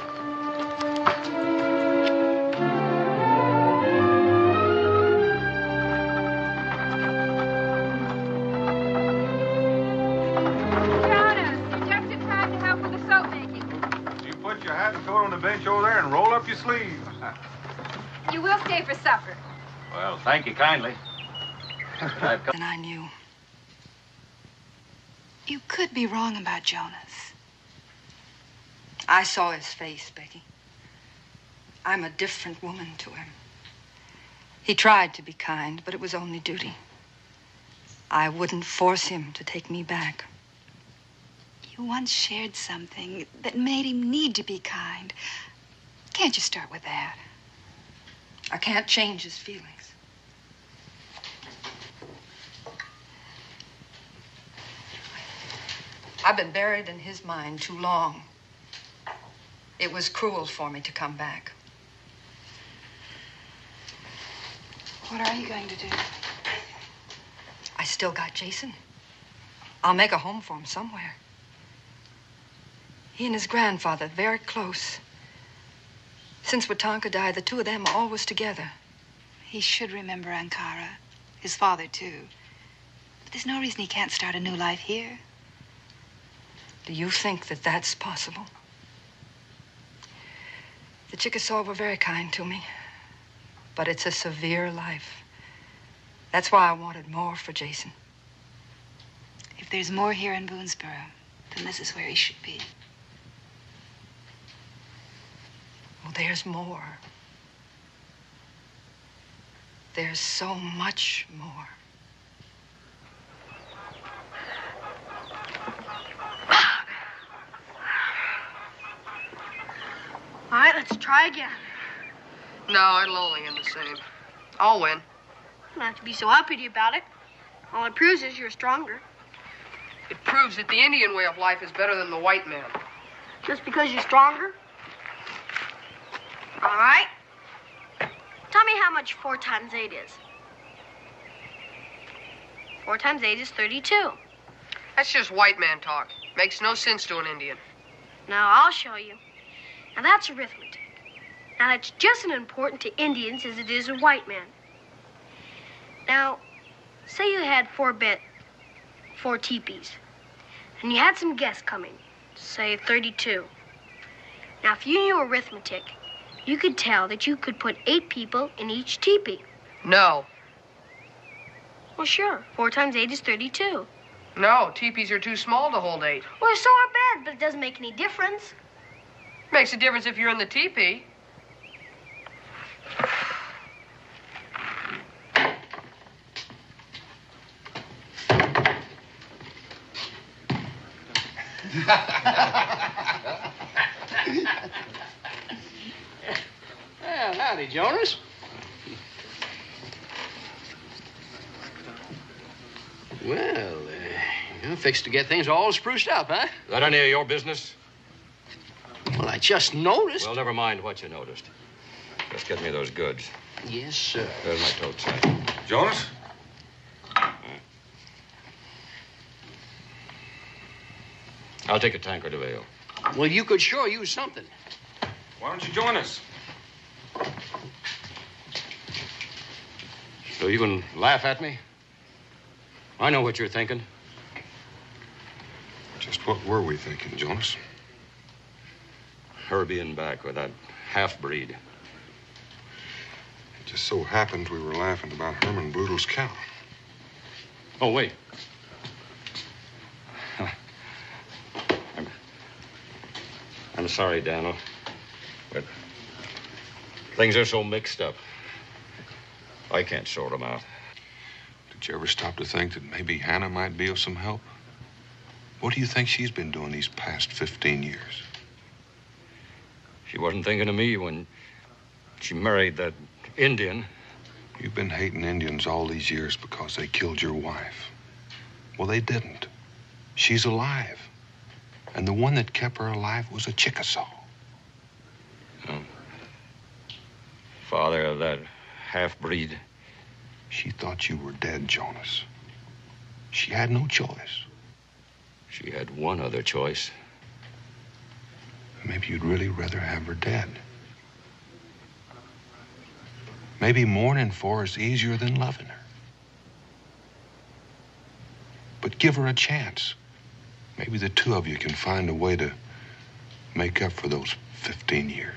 Bench over there and roll up your sleeve. You will stay for supper. Well, thank you kindly. I've come... And I knew. You could be wrong about Jonas. I saw his face, Becky. I'm a different woman to him. He tried to be kind, but it was only duty. I wouldn't force him to take me back. You once shared something that made him need to be kind. Can't you start with that? I can't change his feelings. I've been buried in his mind too long. It was cruel for me to come back. What are you going to do? I still got Jason. I'll make a home for him somewhere. He and his grandfather, very close. Since Watonka died, the two of them are always together. He should remember Ankara, his father, too. But there's no reason he can't start a new life here. Do you think that that's possible? The Chickasaw were very kind to me, but it's a severe life. That's why I wanted more for Jason. If there's more here in Boonesboro, then this is where he should be. Well, there's more. There's so much more. All right, let's try again. No, it'll only end the same. I'll win. You don't have to be so uppity about it. All it proves is you're stronger. It proves that the Indian way of life is better than the white man. Just because you're stronger? All right. Tell me how much four times eight is. Four times eight is thirty-two. That's just white man talk. Makes no sense to an Indian. Now, I'll show you. Now, that's arithmetic. Now, that's just as important to Indians as it is a white man. Now, say you had four bed, four teepees, and you had some guests coming, say thirty-two. Now, if you knew arithmetic, you could tell that you could put eight people in each teepee. No. Well, sure. Four times eight is thirty-two. No, teepees are too small to hold eight. Well, so are beds, but it doesn't make any difference. Makes a difference if you're in the teepee. Well, howdy, Jonas. Well, uh, you're fixed to get things all spruced up, huh? Is that any of your business? Well, I just noticed. Well, never mind what you noticed. Just get me those goods. Yes, sir. There's my tote sack. Jonas? I'll take a tankard of ale. Well, you could sure use something. Why don't you join us? So you can laugh at me? I know what you're thinking. Just what were we thinking, Jonas? Her being back with that half-breed. Just so happened we were laughing about Herman Boodle's cow. Oh, wait. I'm, I'm sorry, Daniel, but things are so mixed up. I can't sort them out. Did you ever stop to think that maybe Hannah might be of some help? What do you think she's been doing these past fifteen years? She wasn't thinking of me when she married that Indian. You've been hating Indians all these years because they killed your wife. Well, they didn't. She's alive. And the one that kept her alive was a Chickasaw. Oh. Father of that half-breed. She thought you were dead, Jonas. She had no choice. She had one other choice. Maybe you'd really rather have her dead. Maybe mourning for her is easier than loving her. But give her a chance. Maybe the two of you can find a way to make up for those fifteen years.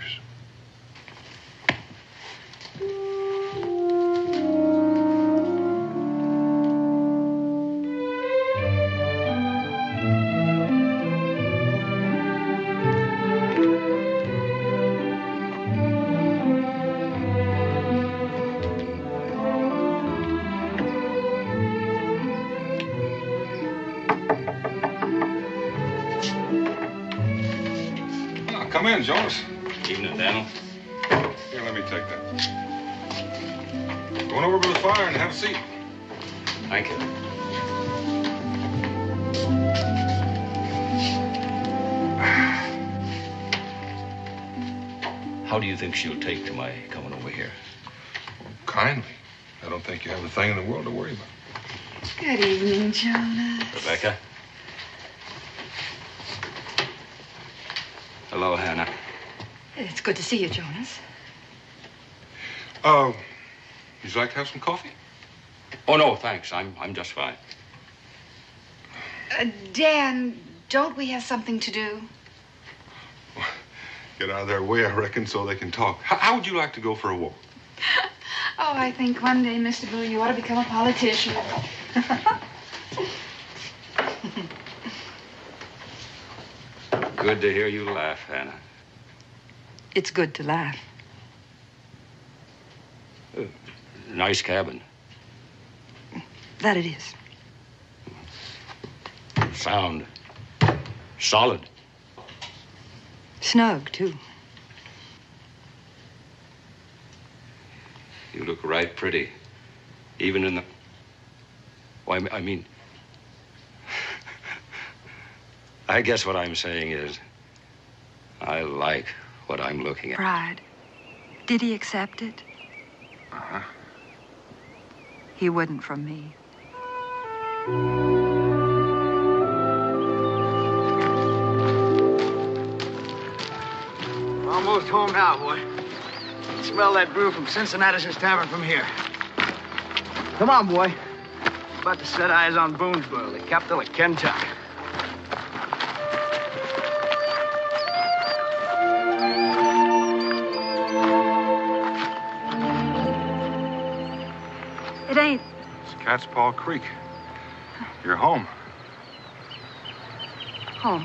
Come in, Jonas. Evening, Daniel. Here, let me take that. Go on over by the fire and have a seat. Thank you. How do you think she'll take to my coming over here? Kindly. I don't think you have a thing in the world to worry about. Good evening, Jonas. Rebecca. Hello, Hannah. It's good to see you, Jonas. Oh, uh, would you like to have some coffee? Oh, no, thanks. I'm, I'm just fine. Uh, Dan, don't we have something to do? Get out of their way, I reckon, so they can talk. How, how would you like to go for a walk? Oh, I think one day, Mister Boone, you ought to become a politician. Good to hear you laugh, Hannah. It's good to laugh. Uh, nice cabin. That it is. Sound. Solid. Snug, too. You look right pretty. Even in the... Why, I mean... I guess what I'm saying is, I like what I'm looking at. Pride. Did he accept it? Uh-huh. He wouldn't from me. Almost home now, boy. Smell that brew from Cincinnatus's tavern from here. Come on, boy. About to set eyes on Boonesboro, the capital of Kentucky. It ain't. It's Cat's Paw Creek. You're home. Home.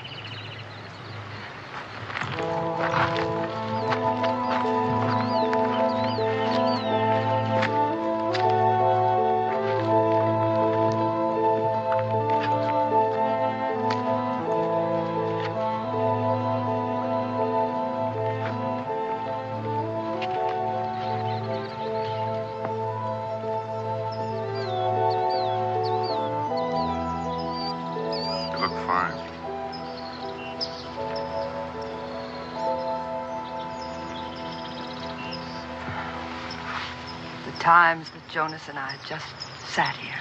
Times that Jonas and I just sat here.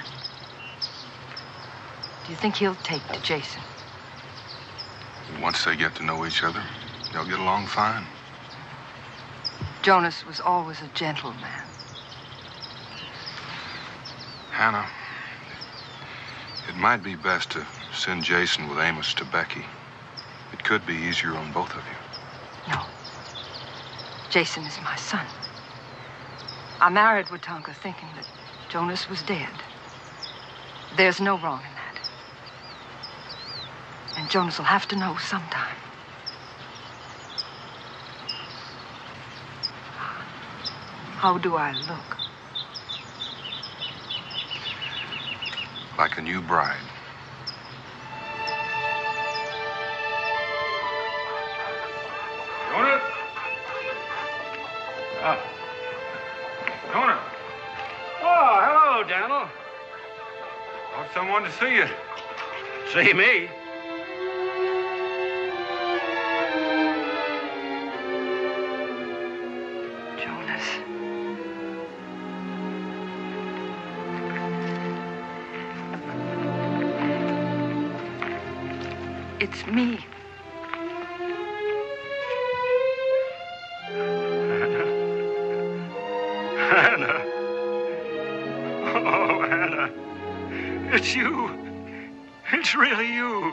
Do you think he'll take to Jason? Once they get to know each other, they'll get along fine. Jonas was always a gentleman. Hannah, it might be best to send Jason with Amos to Becky. It could be easier on both of you. No. Jason is my son. I married Watonka thinking that Jonas was dead. There's no wrong in that. And Jonas will have to know sometime. How do I look? Like a new bride. Jonas? Ah. Jonas? Oh, hello, Daniel. Thought someone to see you. See me? Jonas. It's me. Anna. Oh, Anna. It's you. It's really you.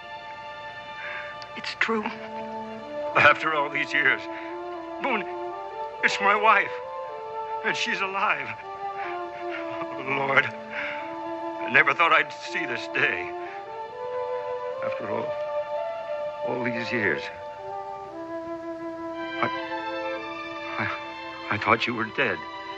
It's true. After all these years. Boone, it's my wife. And she's alive. Oh, Lord. I never thought I'd see this day. After all, all these years. I, I, I thought you were dead.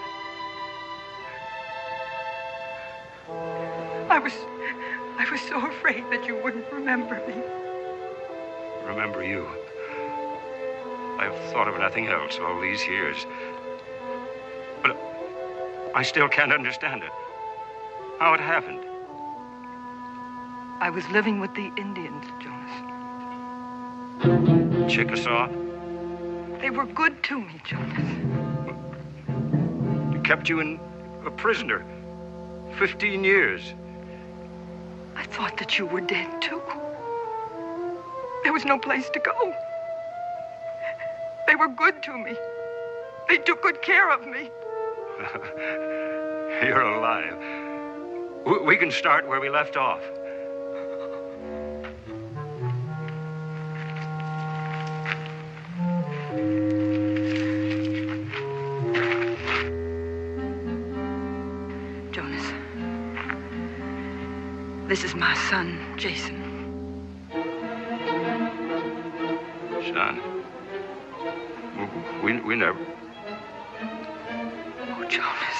I was, I was so afraid that you wouldn't remember me. Remember you. I've thought of nothing else all these years. But I still can't understand it. How it happened. I was living with the Indians, Jonas. Chickasaw? They were good to me, Jonas. They kept you in a prisoner. Fifteen years. I thought that you were dead, too. There was no place to go. They were good to me. They took good care of me. You're alive. W- We can start where we left off. Jonas, this is my son, Jason. Son. We, we never... Oh, Jonas.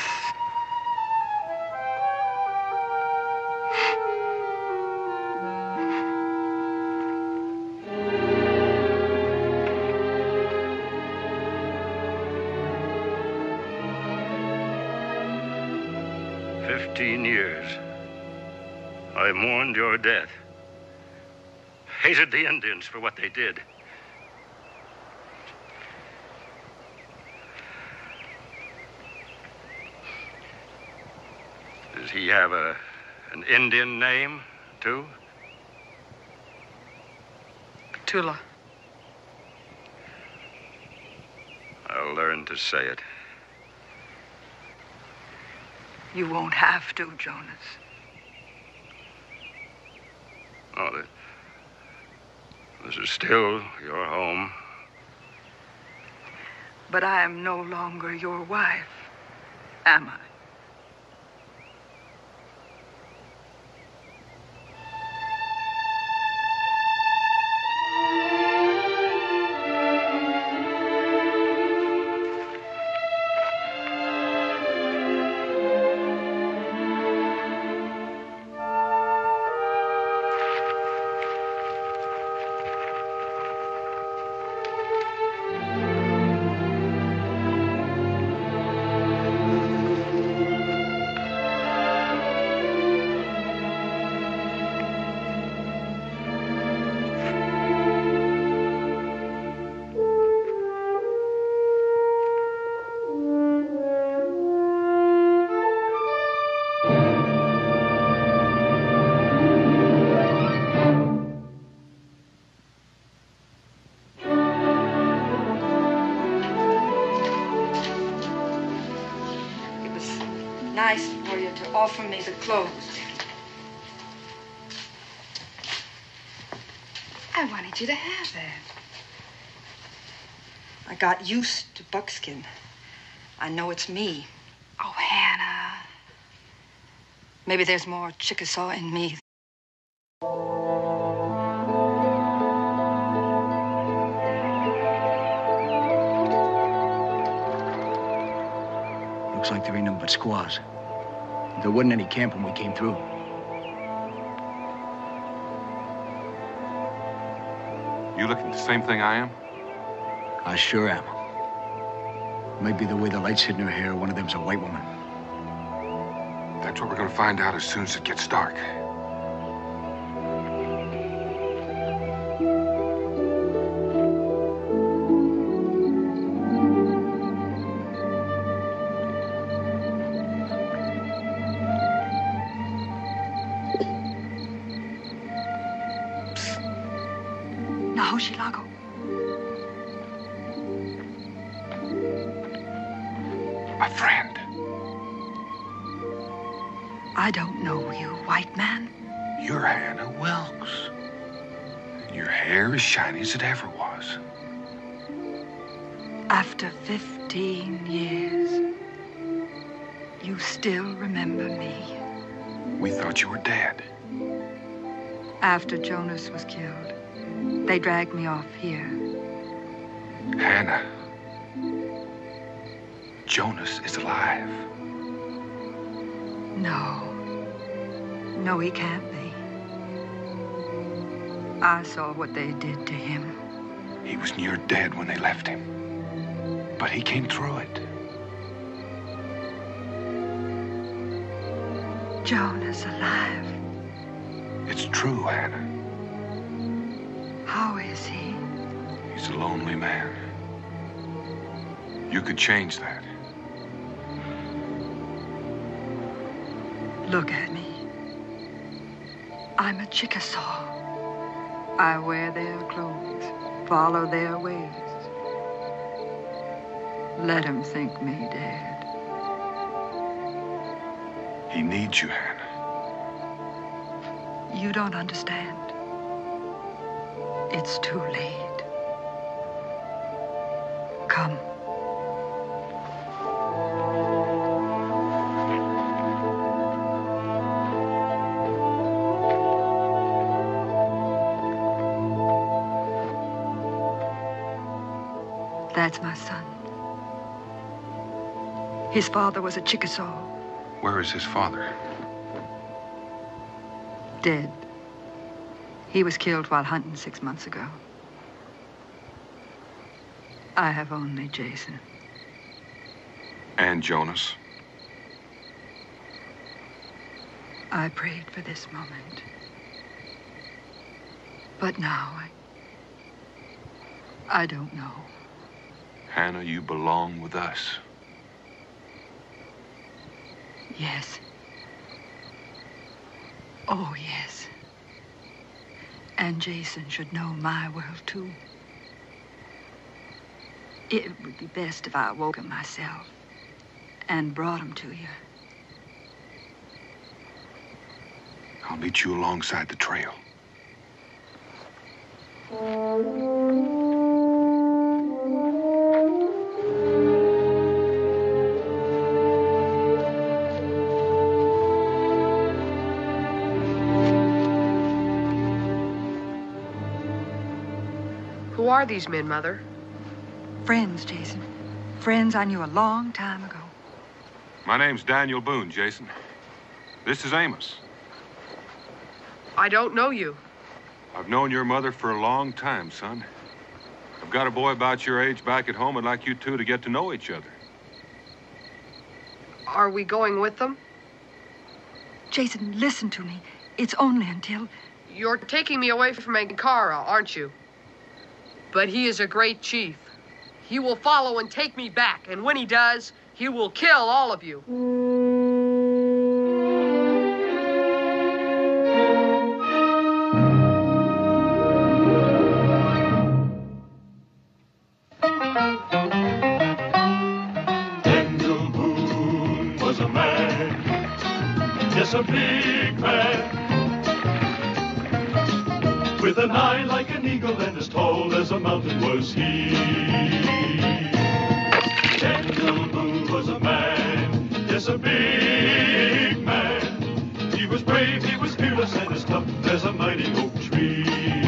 Fifteen years. I mourned your death. Hated the Indians for what they did. Does he have a an Indian name, too? Tula. I'll learn to say it. You won't have to, Jonas. Oh, this, this is still your home. But I am no longer your wife, am I? Nice for you to offer me the clothes. I wanted you to have that. I got used to buckskin. I know it's me, Oh, Hannah. Maybe there's more Chickasaw in me. Looks like there ain't nothing but squaws. There wasn't any camp when we came through. You looking the same thing I am? I sure am. Might be the way the light's hitting her hair. One of them's a white woman. That's what we're gonna find out as soon as it gets dark. Shilago. My friend. I don't know you, white man. You're Hannah Wilkes. Your hair is shiny as it ever was. After fifteen years, you still remember me. We thought you were dead. After Jonas was killed, they dragged me off here. Hannah. Jonas is alive. No. No, he can't be. I saw what they did to him. He was near dead when they left him. But he came through it. Jonas alive. It's true, Hannah. How is he? He's a lonely man. You could change that. Look at me. I'm a Chickasaw. I wear their clothes, follow their ways. Let him think me dead. He needs you, Hannah. You don't understand. It's too late. Come. That's my son. His father was a Chickasaw. Where is his father? Dead. He was killed while hunting six months ago. I have only Jason. And Jonas? I prayed for this moment. But now I... I don't know. Hannah, you belong with us. Yes. Oh, yes. And Jason should know my world, too. It would be best if I woke him myself and brought him to you. I'll meet you alongside the trail. Who are these men, Mother? Friends, Jason. Friends I knew a long time ago. My name's Daniel Boone, Jason. This is Amos. I don't know you. I've known your mother for a long time, son. I've got a boy about your age back at home. I'd like you two to get to know each other. Are we going with them? Jason, listen to me. It's only until... You're taking me away from Ankara, aren't you? But he is a great chief. He will follow and take me back, and when he does, he will kill all of you. Daniel Boone was a man, yes, a big man, with an eye like an eagle and as tall as a mountain was he. Daniel Boone was a man, is a big man. He was brave, he was fearless, and as tough as a mighty oak tree.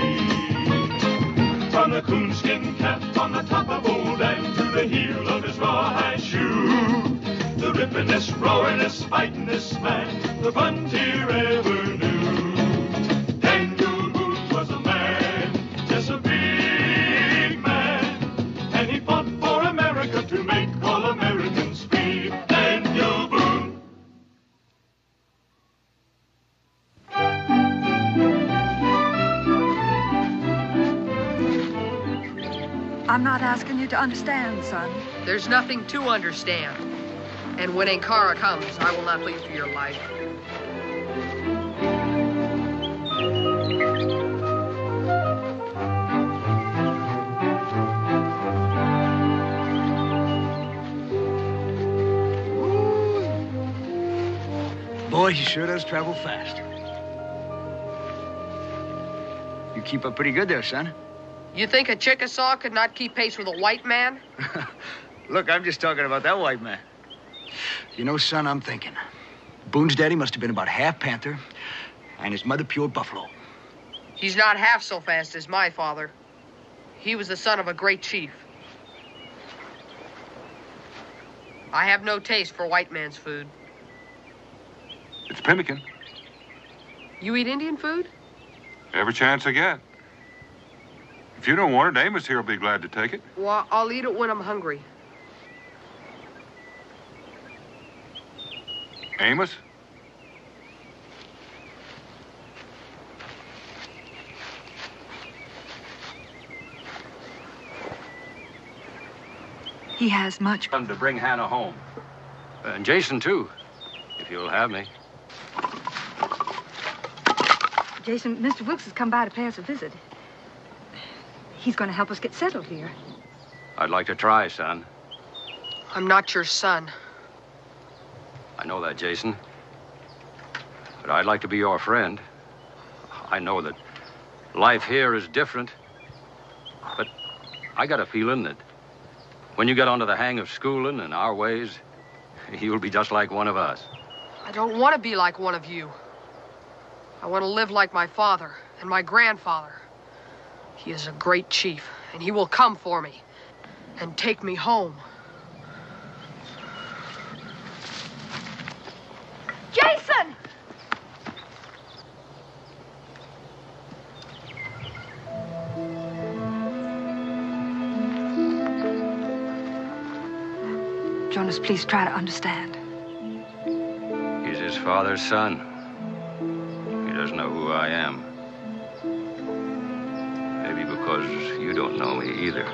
From the coonskin cap on the top of old Dan to the heel of his rawhide shoe, the rippin'est, roaring'est, fighting'est man the frontier ever knew. Daniel Boone was a man, just a big man, and he fought for America to make all Americans free. Daniel Boone. I'm not asking you to understand, son. There's nothing to understand. And when Ankara comes, I will not plead for your life. Boy, he sure does travel fast. You keep up pretty good there, son. You think a Chickasaw could not keep pace with a white man? Look, I'm just talking about that white man. You know, son, I'm thinking. Boone's daddy must have been about half panther, and his mother pure buffalo. He's not half so fast as my father. He was the son of a great chief. I have no taste for white man's food. It's pemmican. You eat Indian food? Every chance I get. If you don't want it, Amos here will be glad to take it. Well, I'll eat it when I'm hungry. Amos? He has much. Come to bring Hannah home. And Jason, too, if you'll have me. Jason, Mister Wilkes has come by to pay us a visit. He's going to help us get settled here. I'd like to try, son. I'm not your son. I know that, Jason. But I'd like to be your friend. I know that life here is different. But I got a feeling that when you get onto the hang of schooling and our ways, you'll be just like one of us. I don't want to be like one of you. I want to live like my father and my grandfather. He is a great chief, and he will come for me and take me home. Jason! Jonas, please try to understand. He's his father's son. He doesn't know who I am. Maybe because you don't know me either.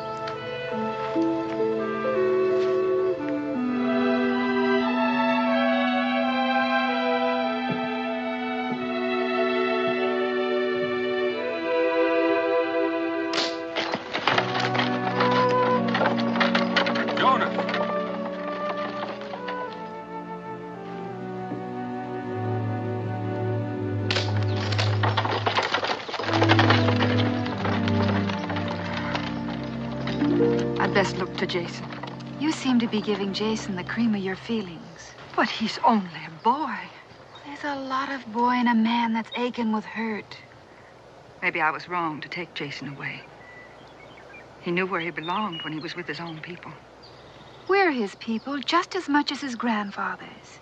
Best look to Jason. You seem to be giving Jason the cream of your feelings. But he's only a boy. There's a lot of boy in a man that's aching with hurt. Maybe I was wrong to take Jason away. He knew where he belonged when he was with his own people. We're his people just as much as his grandfather's.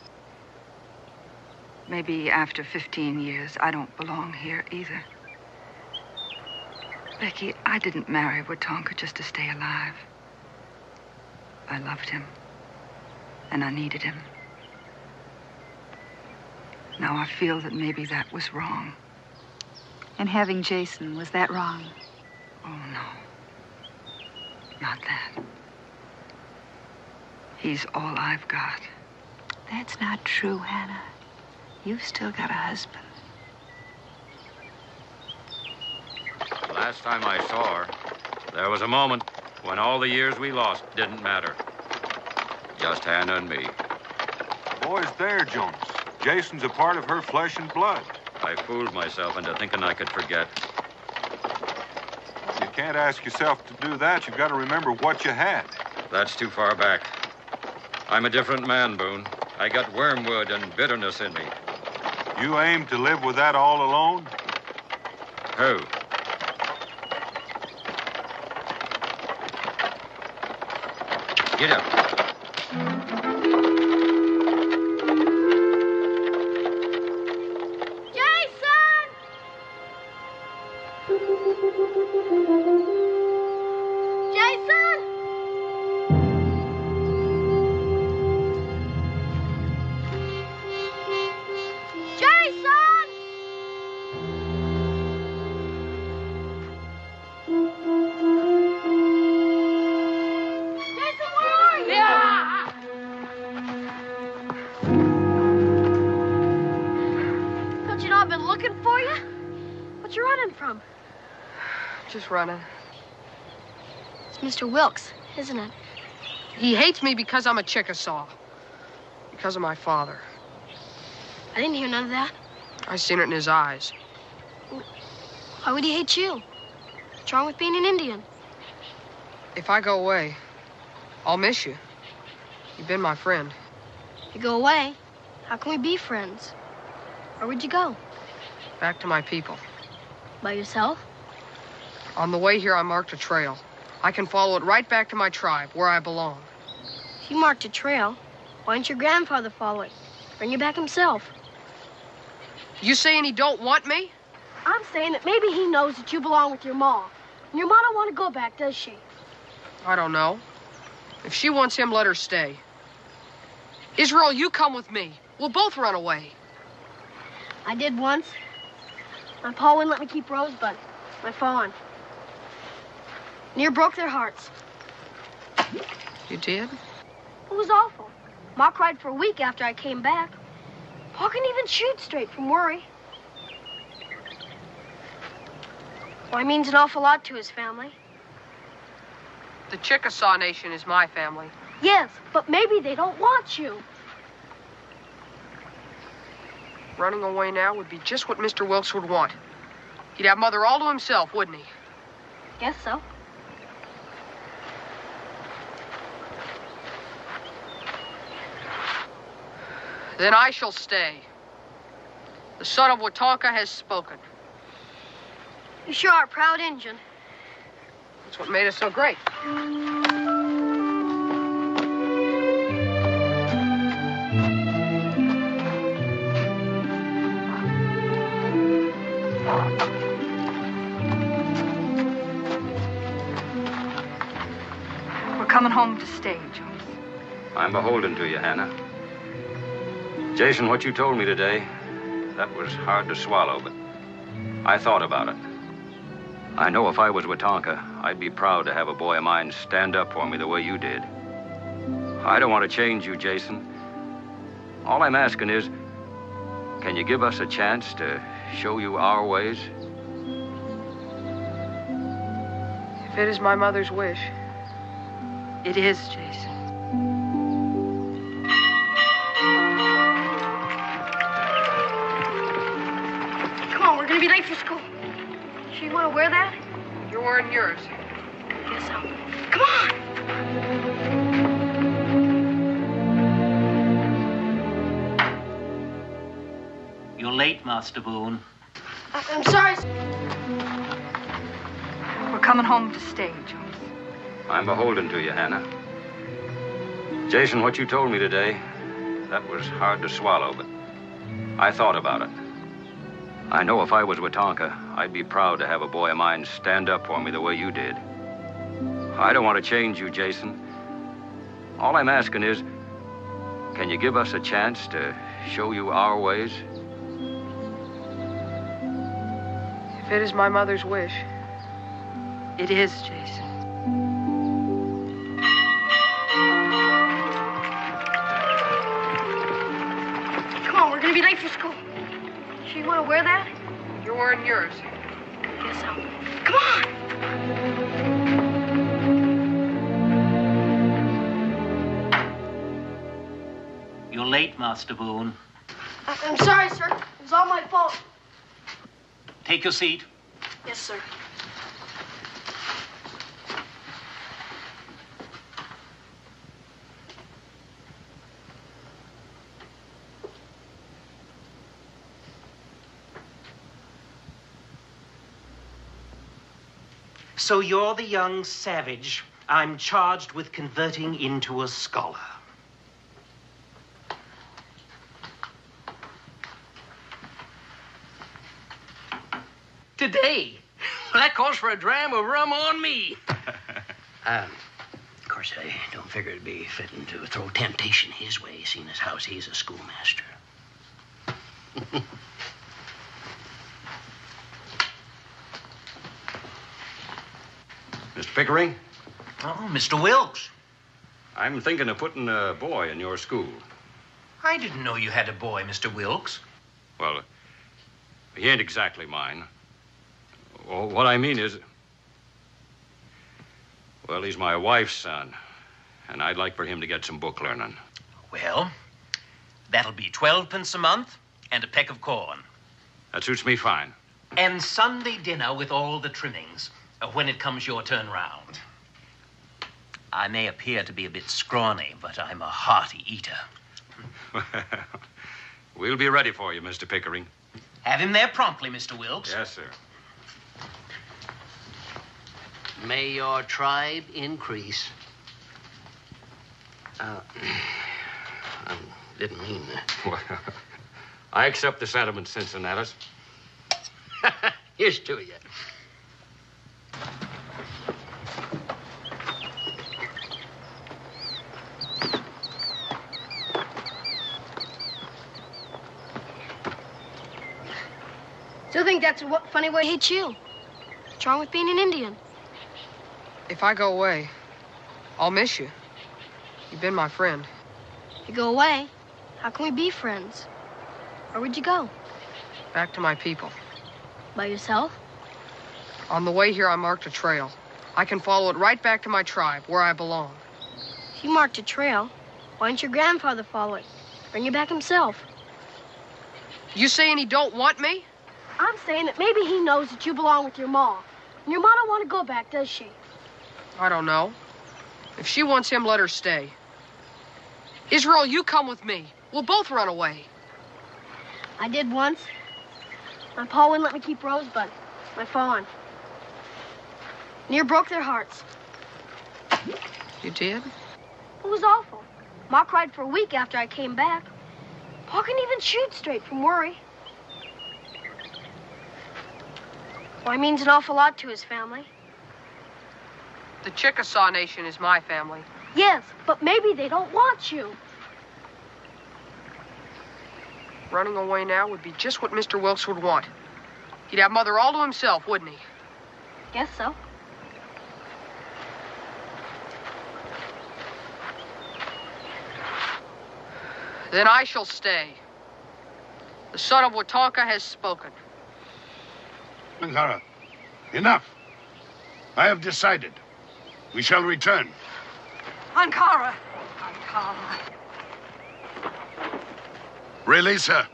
Maybe after fifteen years, I don't belong here either. Becky, I didn't marry Watonka just to stay alive. I loved him, and I needed him. Now I feel that maybe that was wrong. And having Jason, was that wrong? Oh, no. Not that. He's all I've got. That's not true, Hannah. You've still got a husband. The last time I saw her, there was a moment when all the years we lost didn't matter. Just Hannah and me. The boy's there, Jonas. Jason's a part of her flesh and blood. I fooled myself into thinking I could forget. You can't ask yourself to do that. You've got to remember what you had. That's too far back. I'm a different man, Boone. I got wormwood and bitterness in me. You aim to live with that all alone? Who? Get up. Jason! Jason! Jason! Jason, where are you? Yeah! Don't you know I've been looking for you? What you running from? Just running. It's Mister Wilkes, isn't it? He hates me because I'm a Chickasaw. Because of my father. I didn't hear none of that. I seen it in his eyes. Why would he hate you? What's wrong with being an Indian? If I go away, I'll miss you. You've been my friend. If you go away, how can we be friends? Where would you go? Back to my people. By yourself? On the way here, I marked a trail. I can follow it right back to my tribe, where I belong. If you marked a trail, why didn't your grandfather follow it? Bring you back himself. You saying he don't want me? I'm saying that maybe he knows that you belong with your ma. And your ma don't want to go back, does she? I don't know. If she wants him, let her stay. Israel, you come with me. We'll both run away. I did once. My pa wouldn't let me keep Rosebud, my fawn. Near broke their hearts. You did? It was awful. Ma cried for a week after I came back. Pa couldn't even shoot straight from worry. Well, it means an awful lot to his family. The Chickasaw Nation is my family. Yes, but maybe they don't want you. Running away now would be just what Mister Wilkes would want. He'd have Mother all to himself, wouldn't he? Guess so. Then I shall stay. The son of Watonka has spoken. You sure are a proud Injun. That's what made us so great. We're coming home to stay, Jones. I'm beholden to you, Hannah. Jason, what you told me today, that was hard to swallow, but I thought about it. I know if I was Watonka, I'd be proud to have a boy of mine stand up for me the way you did. I don't want to change you, Jason. All I'm asking is, can you give us a chance to show you our ways? If it is my mother's wish. It is, Jason. Come on, we're gonna be late for school. Sure you want to wear that? You're wearing yours. Guess so. Come on! You're late, Master Boone. I- I'm sorry. We're coming home to stay, Jones. I'm beholden to you, Hannah. Jason, what you told me today, that was hard to swallow, but I thought about it. I know if I was Watonka, I'd be proud to have a boy of mine stand up for me the way you did. I don't want to change you, Jason. All I'm asking is, can you give us a chance to show you our ways? If it is my mother's wish. It is, Jason. Come on, we're gonna be late for school. Sure you want to wear that? You're wearing yours. Guess so. Come on! You're late, Master Boone. I- I'm sorry, sir. It was all my fault. Take your seat. Yes, sir. So you're the young savage I'm charged with converting into a scholar. Today? That calls for a dram of rum on me. um, of course, I don't figure it'd be fitting to throw temptation his way, seeing as how he's a schoolmaster. Mister Pickering? Oh, Mister Wilkes. I'm thinking of putting a boy in your school. I didn't know you had a boy, Mister Wilkes. Well, he ain't exactly mine. Well, what I mean is, well, he's my wife's son, and I'd like for him to get some book learning. Well, that'll be twelve pence a month and a peck of corn. That suits me fine. And Sunday dinner with all the trimmings uh, when it comes your turn round. I may appear to be a bit scrawny, but I'm a hearty eater. We'll be ready for you, Mister Pickering. Have him there promptly, Mister Wilkes. Yes, sir. May your tribe increase. Uh, I didn't mean that. Well, I accept the sentiment, Cincinnatus. Here's to you. Still think that's a what funny way he hates you. What's wrong with being an Indian? If I go away, I'll miss you. You've been my friend. You go away, how can we be friends? Where would you go? Back to my people. By yourself? On the way here, I marked a trail. I can follow it right back to my tribe, where I belong. If you marked a trail, why didn't your grandfather follow it? Bring you back himself. You saying he don't want me? I'm saying that maybe he knows that you belong with your ma. And your ma don't want to go back, does she? I don't know. If she wants him, let her stay. Israel, you come with me. We'll both run away. I did once. My pa wouldn't let me keep Rosebud, my fawn. Near broke their hearts. You did? It was awful. Ma cried for a week after I came back. Pa couldn't even shoot straight from worry. Well, it means an awful lot to his family. The Chickasaw Nation is my family. Yes, but maybe they don't want you. Running away now would be just what Mister Wilkes would want. He'd have Mother all to himself, wouldn't he? Guess so. Then I shall stay. The son of Watonka has spoken. Ankara, enough. I have decided. We shall return. Ankara! Ankara. Release her.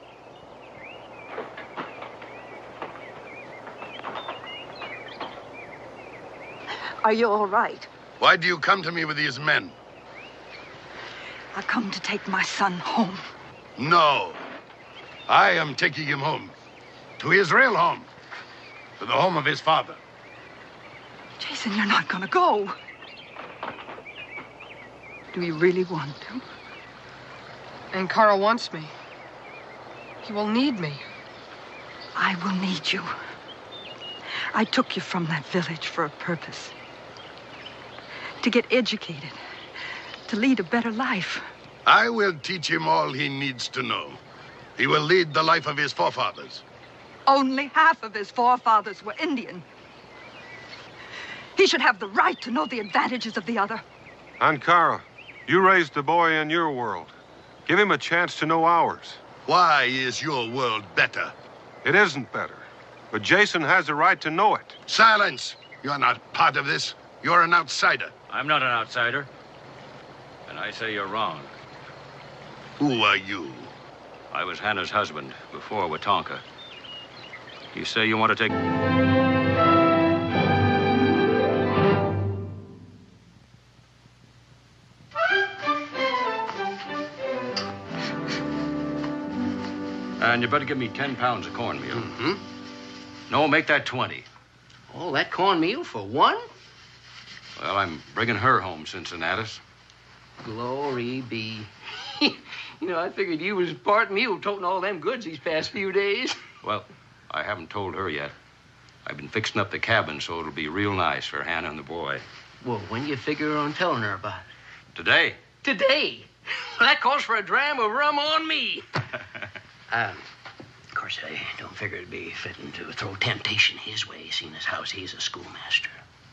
Are you all right? Why do you come to me with these men? I've come to take my son home. No. I am taking him home. To his real home. To the home of his father. Jason, you're not gonna go. Do you really want to? Ankara wants me. He will need me. I will need you. I took you from that village for a purpose. To get educated. To lead a better life. I will teach him all he needs to know. He will lead the life of his forefathers. Only half of his forefathers were Indian. He should have the right to know the advantages of the other. Ankara, you raised the boy in your world. Give him a chance to know ours. Why is your world better? It isn't better. But Jason has the right to know it. Silence! You're not part of this. You're an outsider. I'm not an outsider. And I say you're wrong. Who are you? I was Hannah's husband before Watonka. You say you want to take... And you better give me ten pounds of cornmeal. Mm-hmm. No, make that twenty. All that cornmeal for one? Well, I'm bringing her home, Cincinnatus. Glory be. You know, I figured you was part mule toting all them goods these past few days. Well, I haven't told her yet. I've been fixing up the cabin so it'll be real nice for Hannah and the boy. Well, when you figure on telling her about it? Today. Today? Well, that calls for a dram of rum on me. um, of course, I don't figure it'd be fitting to throw temptation his way, seeing as how he's a schoolmaster.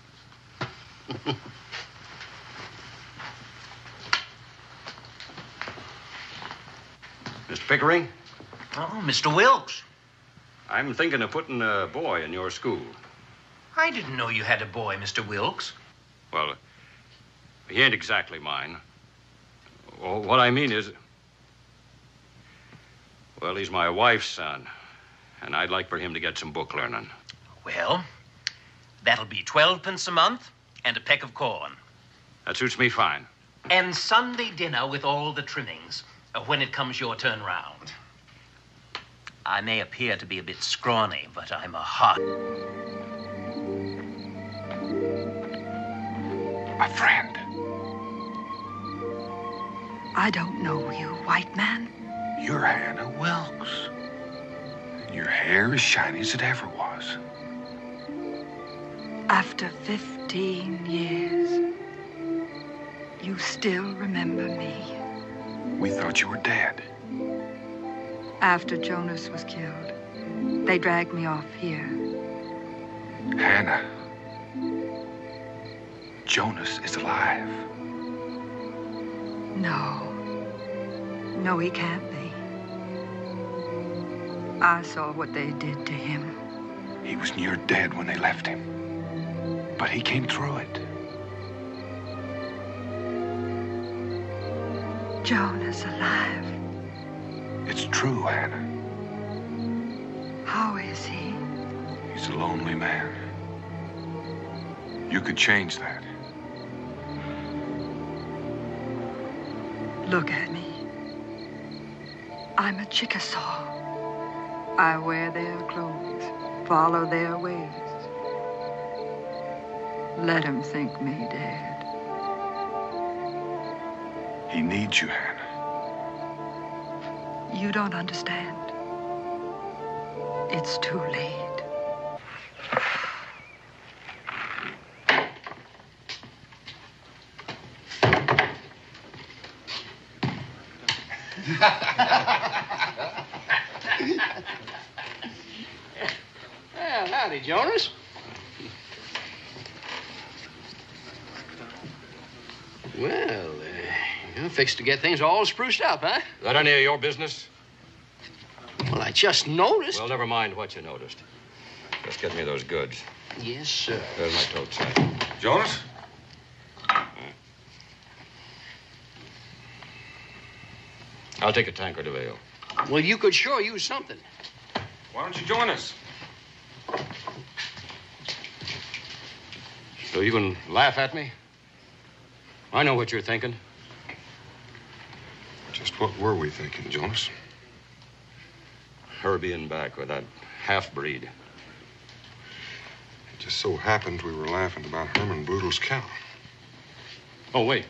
Mister Pickering? Oh, Mister Wilkes. I'm thinking of putting a boy in your school. I didn't know you had a boy, Mister Wilkes. Well, he ain't exactly mine. Well, what I mean is... Well, he's my wife's son, and I'd like for him to get some book learning. Well, that'll be twelve pence a month and a peck of corn. That suits me fine. And Sunday dinner with all the trimmings uh, when it comes your turn round. I may appear to be a bit scrawny, but I'm a hot... My friend. I don't know you, white man. You're Hannah Wilkes. And your hair is shiny as it ever was. After fifteen years, you still remember me. We thought you were dead. After Jonas was killed, they dragged me off here. Hannah. Jonas is alive. No. No, he can't be. I saw what they did to him. He was near dead when they left him. But he came through it. Jonas alive. It's true, Hannah. How is he? He's a lonely man. You could change that. Look at me. I'm a Chickasaw. I wear their clothes, follow their ways. Let him think me dead. He needs you, Hannah. You don't understand. It's too late. Well, howdy, Jonas. Well, uh, you're fixed to get things all spruced up, huh? Is that any of your business? Well, I just noticed. Well, never mind what you noticed. Just get me those goods. Yes, sir. There's my tote sack. Jonas? I'll take a tankard of ale. Well, you could sure use something. Why don't you join us? So you can laugh at me? I know what you're thinking. Just what were we thinking, Jonas? Her being back with that half-breed. It just so happened we were laughing about Herman Boodle's cow. Oh, wait.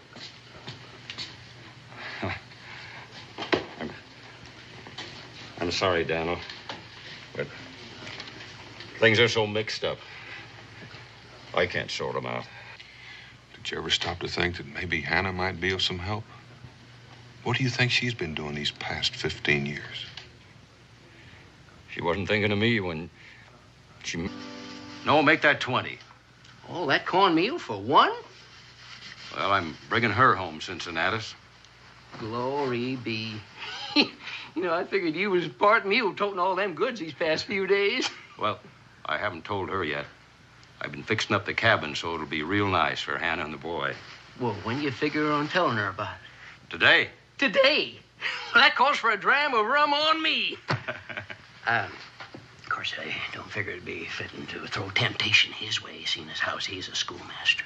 I'm, I'm sorry, Daniel, but things are so mixed up. I can't sort them out. Did you ever stop to think that maybe Hannah might be of some help? What do you think she's been doing these past fifteen years? She wasn't thinking of me when she... No, make that twenty. All that cornmeal for one? Well, I'm bringing her home, Cincinnatus. Glory be. You know, I figured you was part mule toting all them goods these past few days. Well, I haven't told her yet. I've been fixing up the cabin so it'll be real nice for Hannah and the boy. Well, when you figure on telling her about it? Today. Today? Well, that calls for a dram of rum on me. um, of course, I don't figure it'd be fitting to throw temptation his way, seeing as how he's a schoolmaster.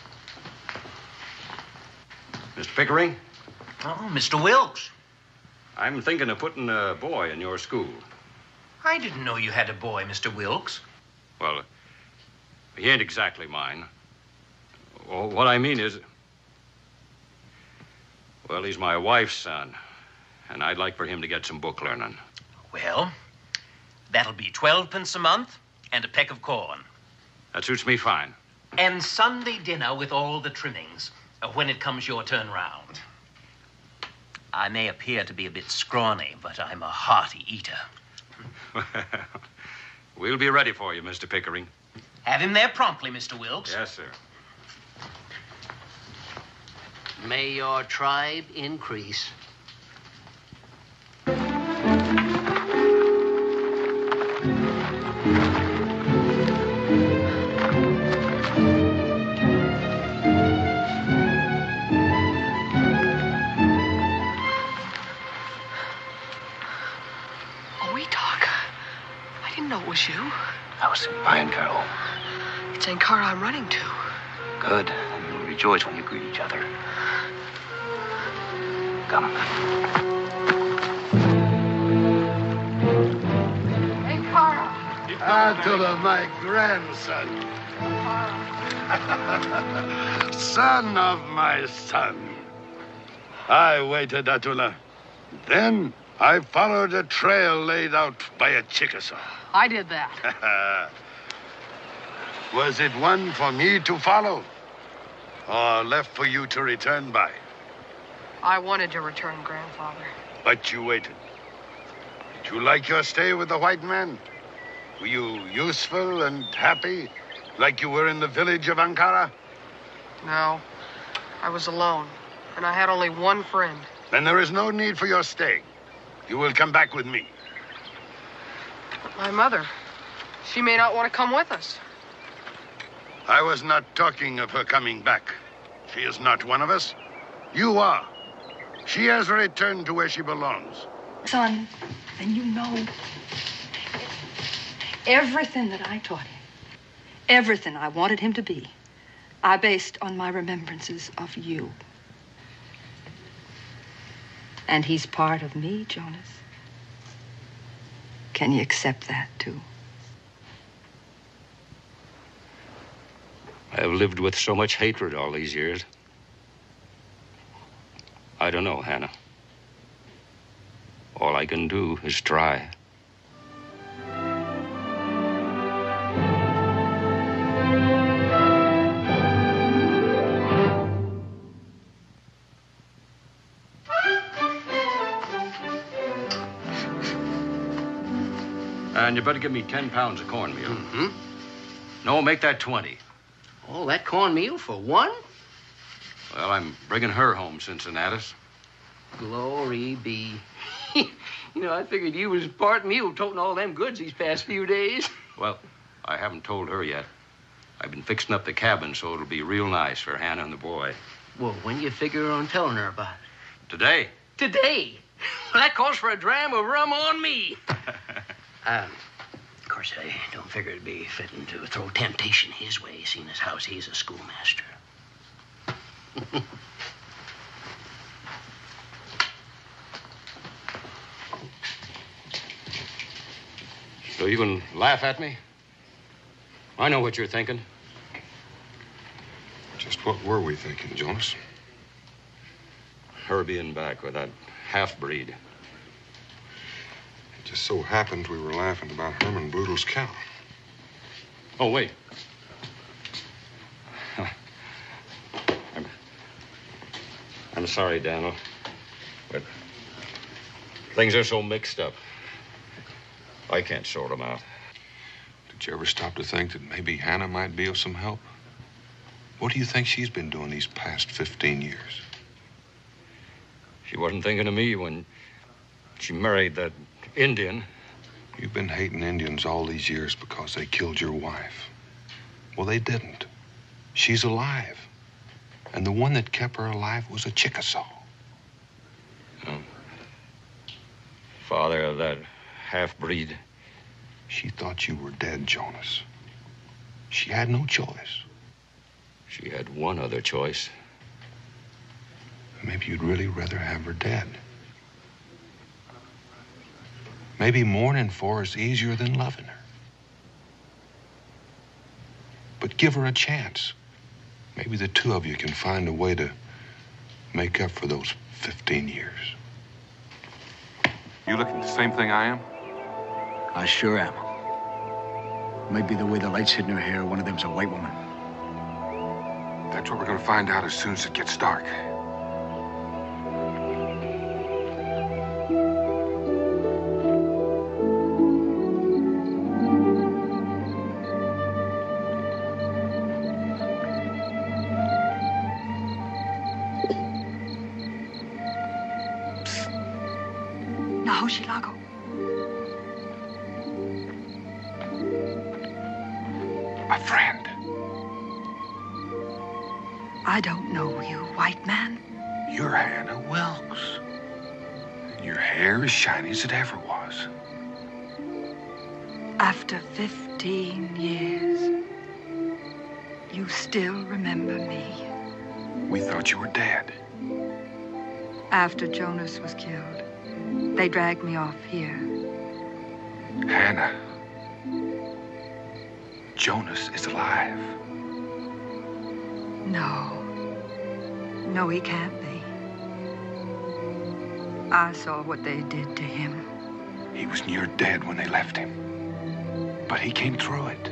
Mister Pickering? Oh, Mister Wilkes. I'm thinking of putting a boy in your school. I didn't know you had a boy, Mister Wilkes. Well, he ain't exactly mine. Well, what I mean is, well, he's my wife's son, and I'd like for him to get some book learning. Well, that'll be twelve pence a month and a peck of corn. That suits me fine. And Sunday dinner with all the trimmings uh, when it comes your turn round. I may appear to be a bit scrawny, but I'm a hearty eater. We'll be ready for you, Mister Pickering. Have him there promptly, Mister Wilkes. Yes, sir. May your tribe increase. It was you. How's fine, Carol? It's Ankara I'm running to. Good. You'll rejoice when you greet each other. Come. Ankara! Attila, my grandson. Son of my son. I waited, Attila. Then I followed a trail laid out by a Chickasaw. I did that. Was it one for me to follow? Or left for you to return by? I wanted to return, Grandfather. But you waited. Did you like your stay with the white man? Were you useful and happy, like you were in the village of Ankara? No. I was alone, and I had only one friend. Then there is no need for your staying. You will come back with me. My mother. She may not want to come with us. I was not talking of her coming back. She is not one of us. You are. She has returned to where she belongs. Son, then you know everything that I taught him, everything I wanted him to be, I based on my remembrances of you. And he's part of me, Jonas. Can you accept that, too? I've lived with so much hatred all these years. I don't know, Hannah. All I can do is try. And you better give me ten pounds of cornmeal. Mm-hmm. No, make that twenty. Oh, that cornmeal for one? Well, I'm bringing her home, Cincinnati. Glory be. You know, I figured you was part mule toting all them goods these past few days. Well, I haven't told her yet. I've been fixing up the cabin so it'll be real nice for Hannah and the boy. Well, when you figure on telling her about it? Today. Today? Well, that calls for a dram of rum on me. um, of course, I don't figure it'd be fitting to throw temptation his way, seeing as how he's a schoolmaster. So you can laugh at me? I know what you're thinking. Just what were we thinking, Jonas? Her being back with that half-breed. It just so happened we were laughing about Herman Boodle's cow. Oh, wait. I'm, I'm sorry, Daniel, but things are so mixed up. I can't sort them out. Did you ever stop to think that maybe Hannah might be of some help? What do you think she's been doing these past fifteen years? She wasn't thinking of me when she married that Indian. You've been hating Indians all these years because they killed your wife. Well, they didn't. She's alive. And the one that kept her alive was a Chickasaw. Oh. Father of that half-breed. She thought you were dead, Jonas. She had no choice. She had one other choice. Maybe you'd really rather have her dead. Maybe mourning for her is easier than loving her. But give her a chance. Maybe the two of you can find a way to make up for those fifteen years. You looking at the same thing I am? I sure am. Maybe the way the light's hitting her hair, one of them's a white woman. That's what we're gonna find out as soon as it gets dark. Shilago. My friend. I don't know you, white man. You're Hannah Wilkes. And your hair is shiny as it ever was. After fifteen years, you still remember me. We thought you were dead. After Jonas was killed, they dragged me off here. Hannah. Jonas is alive. No. No, he can't be. I saw what they did to him. He was near dead when they left him. But he came through it.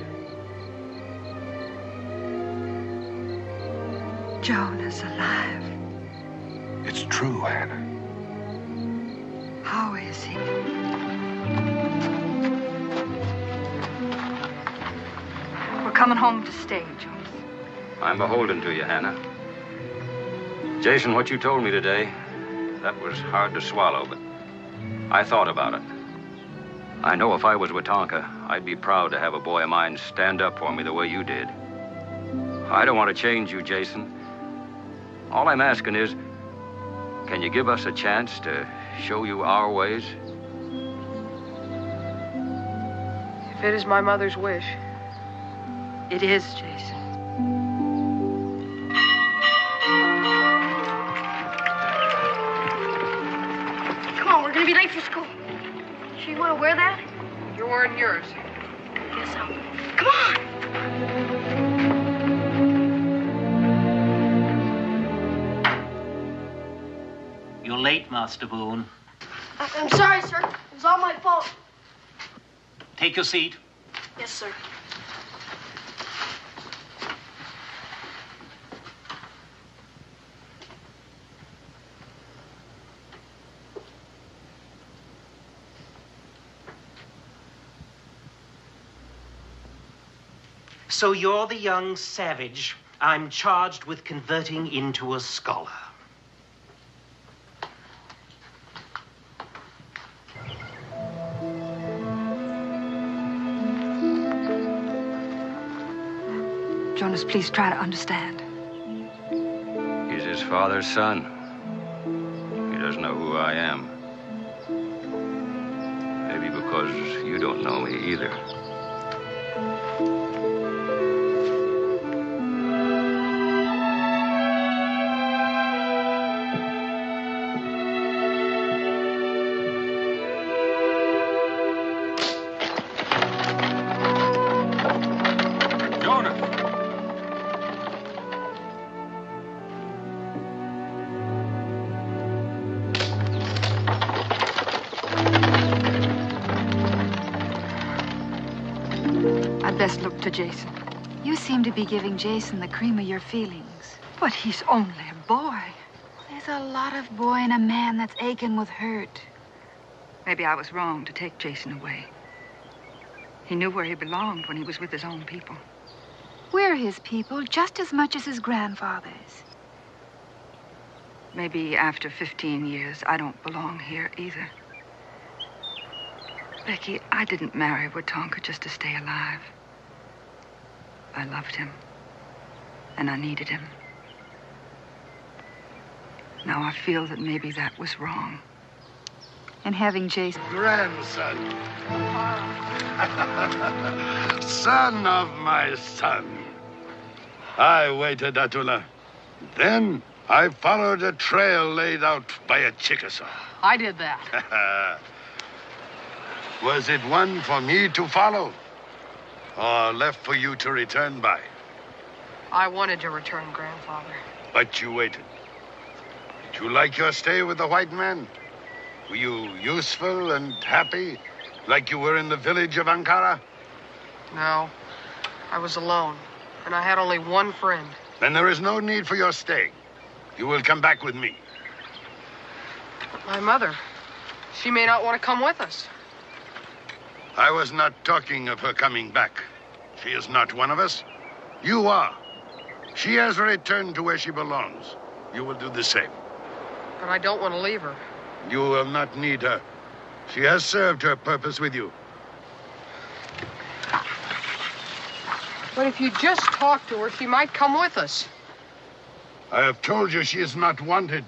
Jonas alive. It's true, Hannah. How is he? We're coming home to stay, Jonas. I'm beholden to you, Hannah. Jason, what you told me today, that was hard to swallow, but I thought about it. I know if I was Wetonka, I'd be proud to have a boy of mine stand up for me the way you did. I don't want to change you, Jason. All I'm asking is, can you give us a chance to show you our ways? If it is my mother's wish. It is, Jason. Come on, we're gonna be late for school. Sure you want to wear that? You're wearing yours. Guess so. Come on! You're late, Master Boone. I- I'm sorry, sir. It was all my fault. Take your seat. Yes, sir. So you're the young savage I'm charged with converting into a scholar. Jonas, please try to understand. He's his father's son. He doesn't know who I am. Maybe because you don't know me either. Best look to Jason. You seem to be giving Jason the cream of your feelings. But he's only a boy. There's a lot of boy in a man that's aching with hurt. Maybe I was wrong to take Jason away. He knew where he belonged when he was with his own people. We're his people just as much as his grandfather's. Maybe after fifteen years, I don't belong here either. Becky, I didn't marry Wetonka just to stay alive. I loved him, and I needed him. Now I feel that maybe that was wrong. And having Jason... Grandson. Son of my son. I waited, Atula. Then I followed a trail laid out by a Chickasaw. I did that. Was it one for me to follow? Or left for you to return by? I wanted to return, grandfather. But you waited. Did you like your stay with the white man? Were you useful and happy, like you were in the village of Ankara? No. I was alone, and I had only one friend. Then there is no need for your staying. You will come back with me. My mother. She may not want to come with us. I was not talking of her coming back. She is not one of us. You are. She has returned to where she belongs. You will do the same. But I don't want to leave her. You will not need her. She has served her purpose with you. But if you just talk to her, she might come with us. I have told you she is not wanted.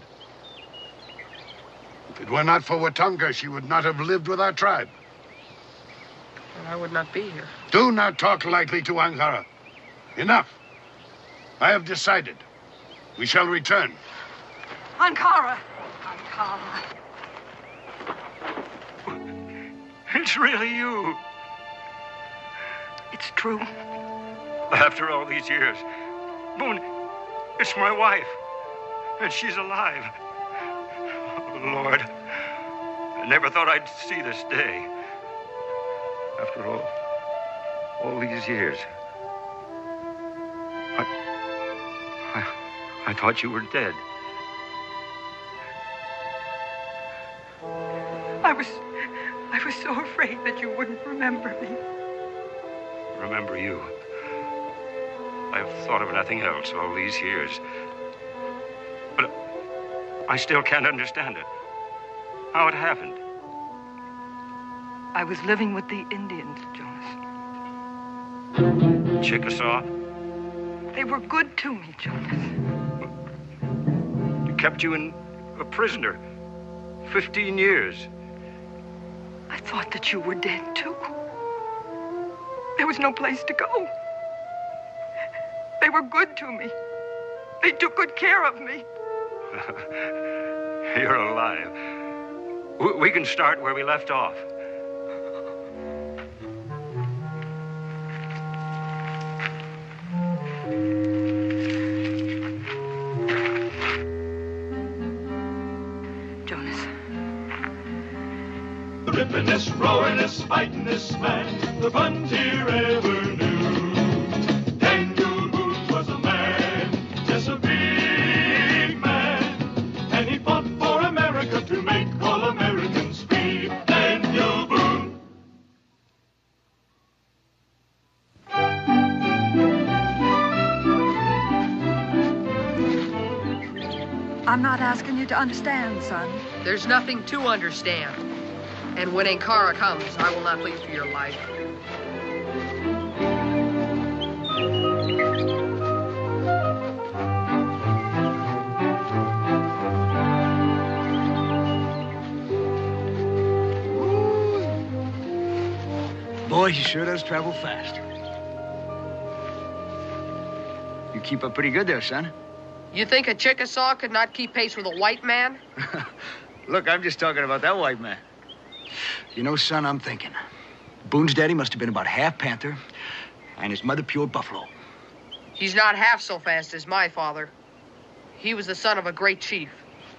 If it were not for Watonga, she would not have lived with our tribe. And I would not be here. Do not talk lightly to Ankara. Enough. I have decided. We shall return. Ankara! Ankara. It's really you. It's true. After all these years. Boone, it's my wife. And she's alive. Oh, Lord. I never thought I'd see this day. After all, all these years. I, I, I thought you were dead. I was, I was so afraid that you wouldn't remember me. Remember you. I've thought of nothing else all these years. But I still can't understand it. How it happened. I was living with the Indians, Jonas. Chickasaw? They were good to me, Jonas. They kept you in a prisoner. Fifteen years. I thought that you were dead, too. There was no place to go. They were good to me. They took good care of me. You're alive. We can start where we left off. Jonas. Rippin'est, roaring'est, fighting'est man the frontier ever knew. Daniel Boone was a man, just a big man, and he fought for America to make all Americans free. Daniel Boone. I'm not asking you to understand, son. There's nothing to understand. And when Ankara comes, I will not leave for your life. Boy, he sure does travel fast. You keep up pretty good there, son. You think a Chickasaw could not keep pace with a white man? Look, I'm just talking about that white man. You know, son, I'm thinking. Boone's daddy must have been about half panther, and his mother pure buffalo. He's not half so fast as my father. He was the son of a great chief.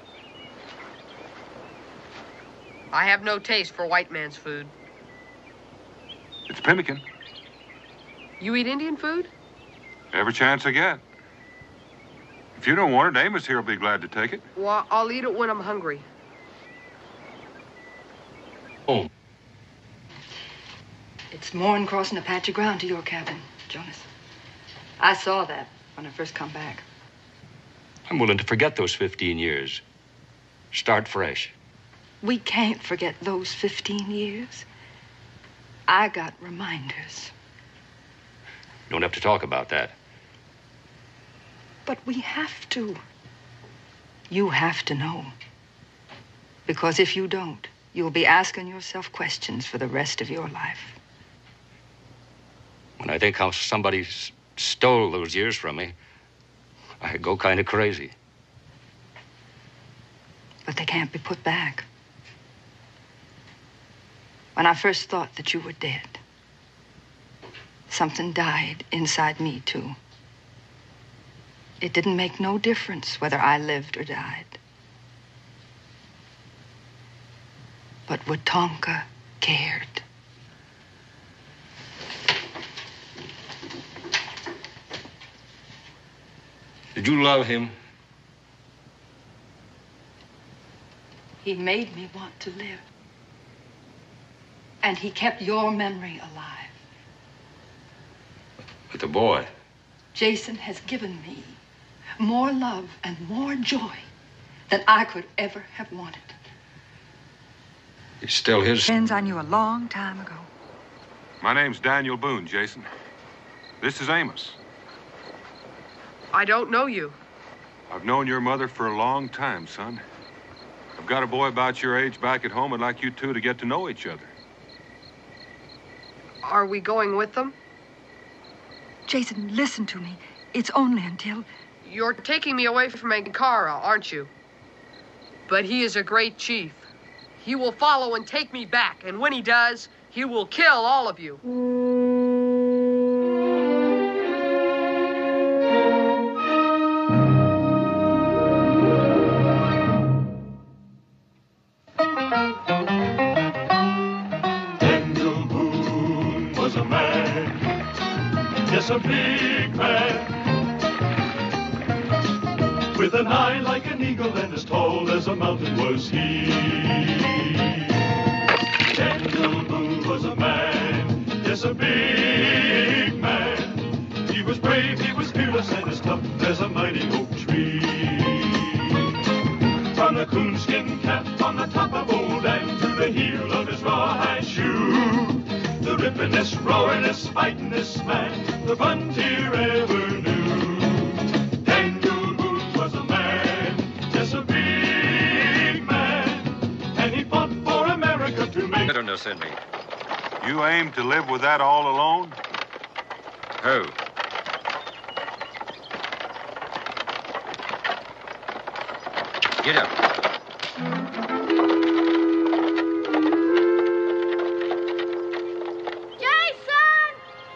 I have no taste for white man's food. It's pemmican. You eat Indian food? Every chance I get. If you don't want it, Amos here will be glad to take it. Well, I'll eat it when I'm hungry. Oh. It's more'n crossing a patch of ground to your cabin, Jonas. I saw that when I first come back. I'm willing to forget those fifteen years. Start fresh. We can't forget those fifteen years. I got reminders. Don't have to talk about that. But we have to. You have to know. Because if you don't, you'll be asking yourself questions for the rest of your life. When I think how somebody s- stole those years from me, I go kind of crazy. But they can't be put back. When I first thought that you were dead, something died inside me, too. It didn't make no difference whether I lived or died. But Watonka cared. Did you love him? He made me want to live. And he kept your memory alive. But the boy. Jason has given me more love and more joy than I could ever have wanted. He's still his. Friends I knew a long time ago. My name's Daniel Boone, Jason. This is Amos. I don't know you. I've known your mother for a long time, son. I've got a boy about your age back at home. I'd like you two to get to know each other. Are we going with them? Jason, listen to me. It's only until... You're taking me away from Ankara, aren't you? But he is a great chief. He will follow and take me back, and when he does, he will kill all of you. Daniel Boone was a man, yes, a big man, with an eye like an eagle and as tall as a mountain was he. Daniel Boone was a man, yes, a big man. He was brave, he was fearless, and as tough as a mighty oak tree. From the coonskin cap on the top of old Dan to the heel of his rawhide shoe, the rippin'est, roaring'est, fighting'est man the frontier ever knew. Daniel Boone was a man, yes, a big man, and he fought for America to make... Bitterness in me. You aim to live with that all alone? Who? Get up. Jason!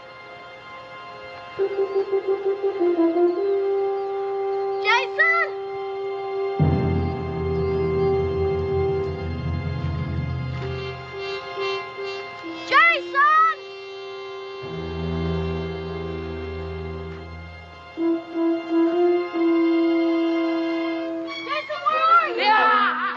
Jason! Jason! Jason, where are you? Yeah!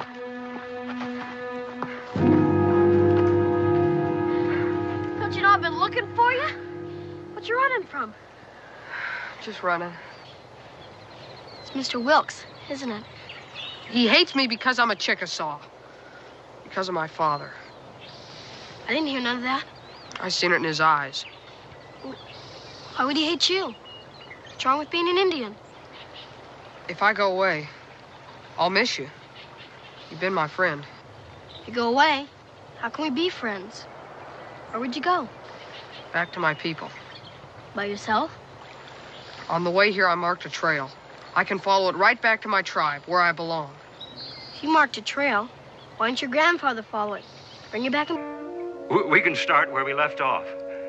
Don't you know I've been looking for you? What you running from? Just running. It's Mister Wilkes, isn't it? He hates me because I'm a Chickasaw. Because of my father. I didn't hear none of that. I seen it in his eyes. Why would he hate you? What's wrong with being an Indian? If I go away, I'll miss you. You've been my friend. If you go away, how can we be friends? Where would you go? Back to my people. By yourself? On the way here, I marked a trail. I can follow it right back to my tribe, where I belong. If you marked a trail, why didn't your grandfather follow it? Bring you back in... We we can start where we left off.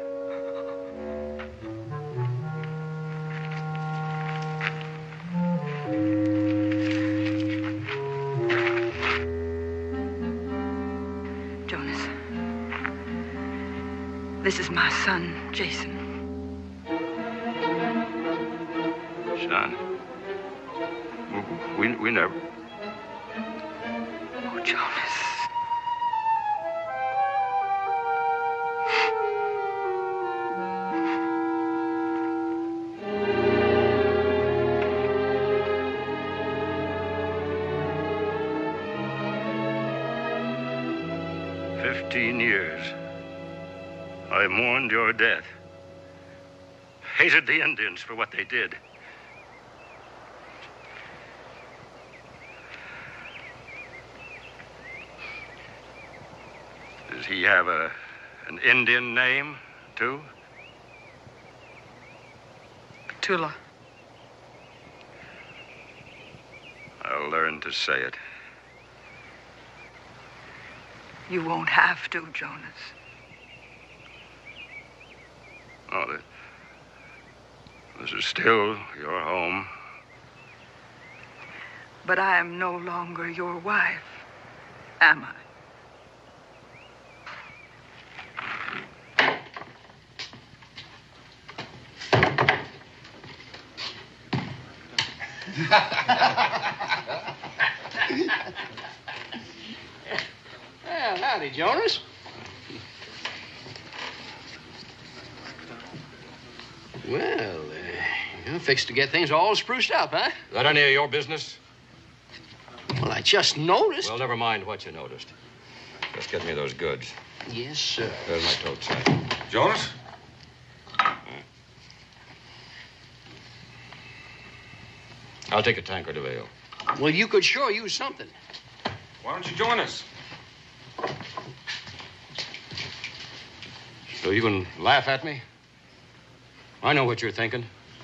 Jonas, this is my son, Jason. Son. We, we never... Oh, Jonas. Fifteen years. I mourned your death. Hated the Indians for what they did. Does he have a an Indian name, too? Tula. I'll learn to say it. You won't have to, Jonas. Oh, this, this is still your home. But I am no longer your wife, am I? Well, howdy, Jonas. Well, uh, you're fixed to get things all spruced up, huh? Is that any of your business? Well, I just noticed. Well, never mind what you noticed. Just get me those goods. Yes, sir. There's my tote sack. Jonas? I'll take a tankard of ale. Well, you could sure use something. Why don't you join us? So you can laugh at me? I know what you're thinking.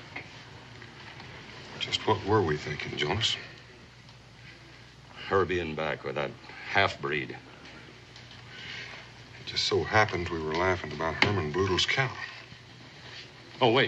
Just what were we thinking, Jonas? Her being back with that half-breed. It just so happened we were laughing about Herman Boodle's cow. Oh, wait.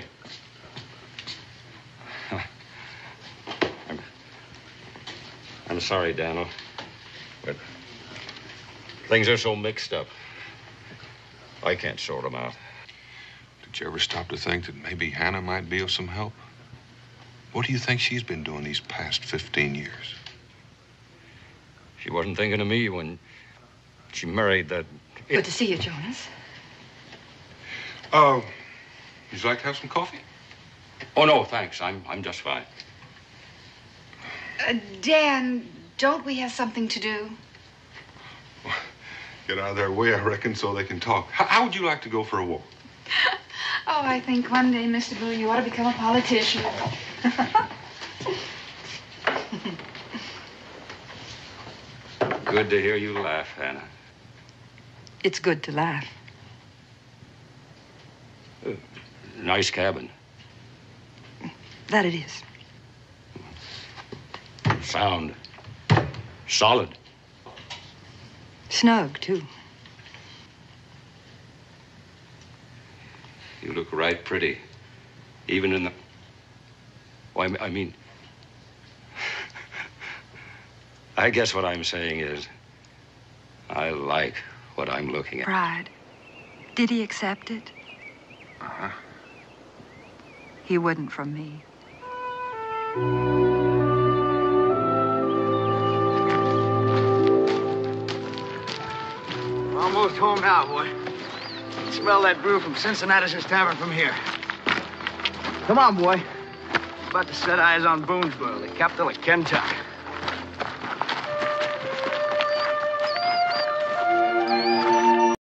I'm, I'm sorry, Daniel, but things are so mixed up. I can't sort them out. Did you ever stop to think that maybe Hannah might be of some help? What do you think she's been doing these past fifteen years? She wasn't thinking of me when she married that... Good to see you, Jonas. Oh, uh, would you like to have some coffee? Oh, no, thanks. I'm, I'm just fine. Uh, Dan, don't we have something to do? Get out of their way, I reckon, so they can talk. How, how would you like to go for a walk? Oh, I think one day, Mister Boone, you ought to become a politician. Good to hear you laugh, Hannah. It's good to laugh. Uh, nice cabin. That it is. Sound. Solid. Snug, too. You look right pretty. Even in the... Why, I mean... I guess what I'm saying is... I like what I'm looking at. Pride. Did he accept it? Uh-huh. He wouldn't from me. Almost home now, boy. Smell that brew from Cincinnatus's Tavern from here. Come on, boy. About to set eyes on Boonesboro, the capital of Kentucky.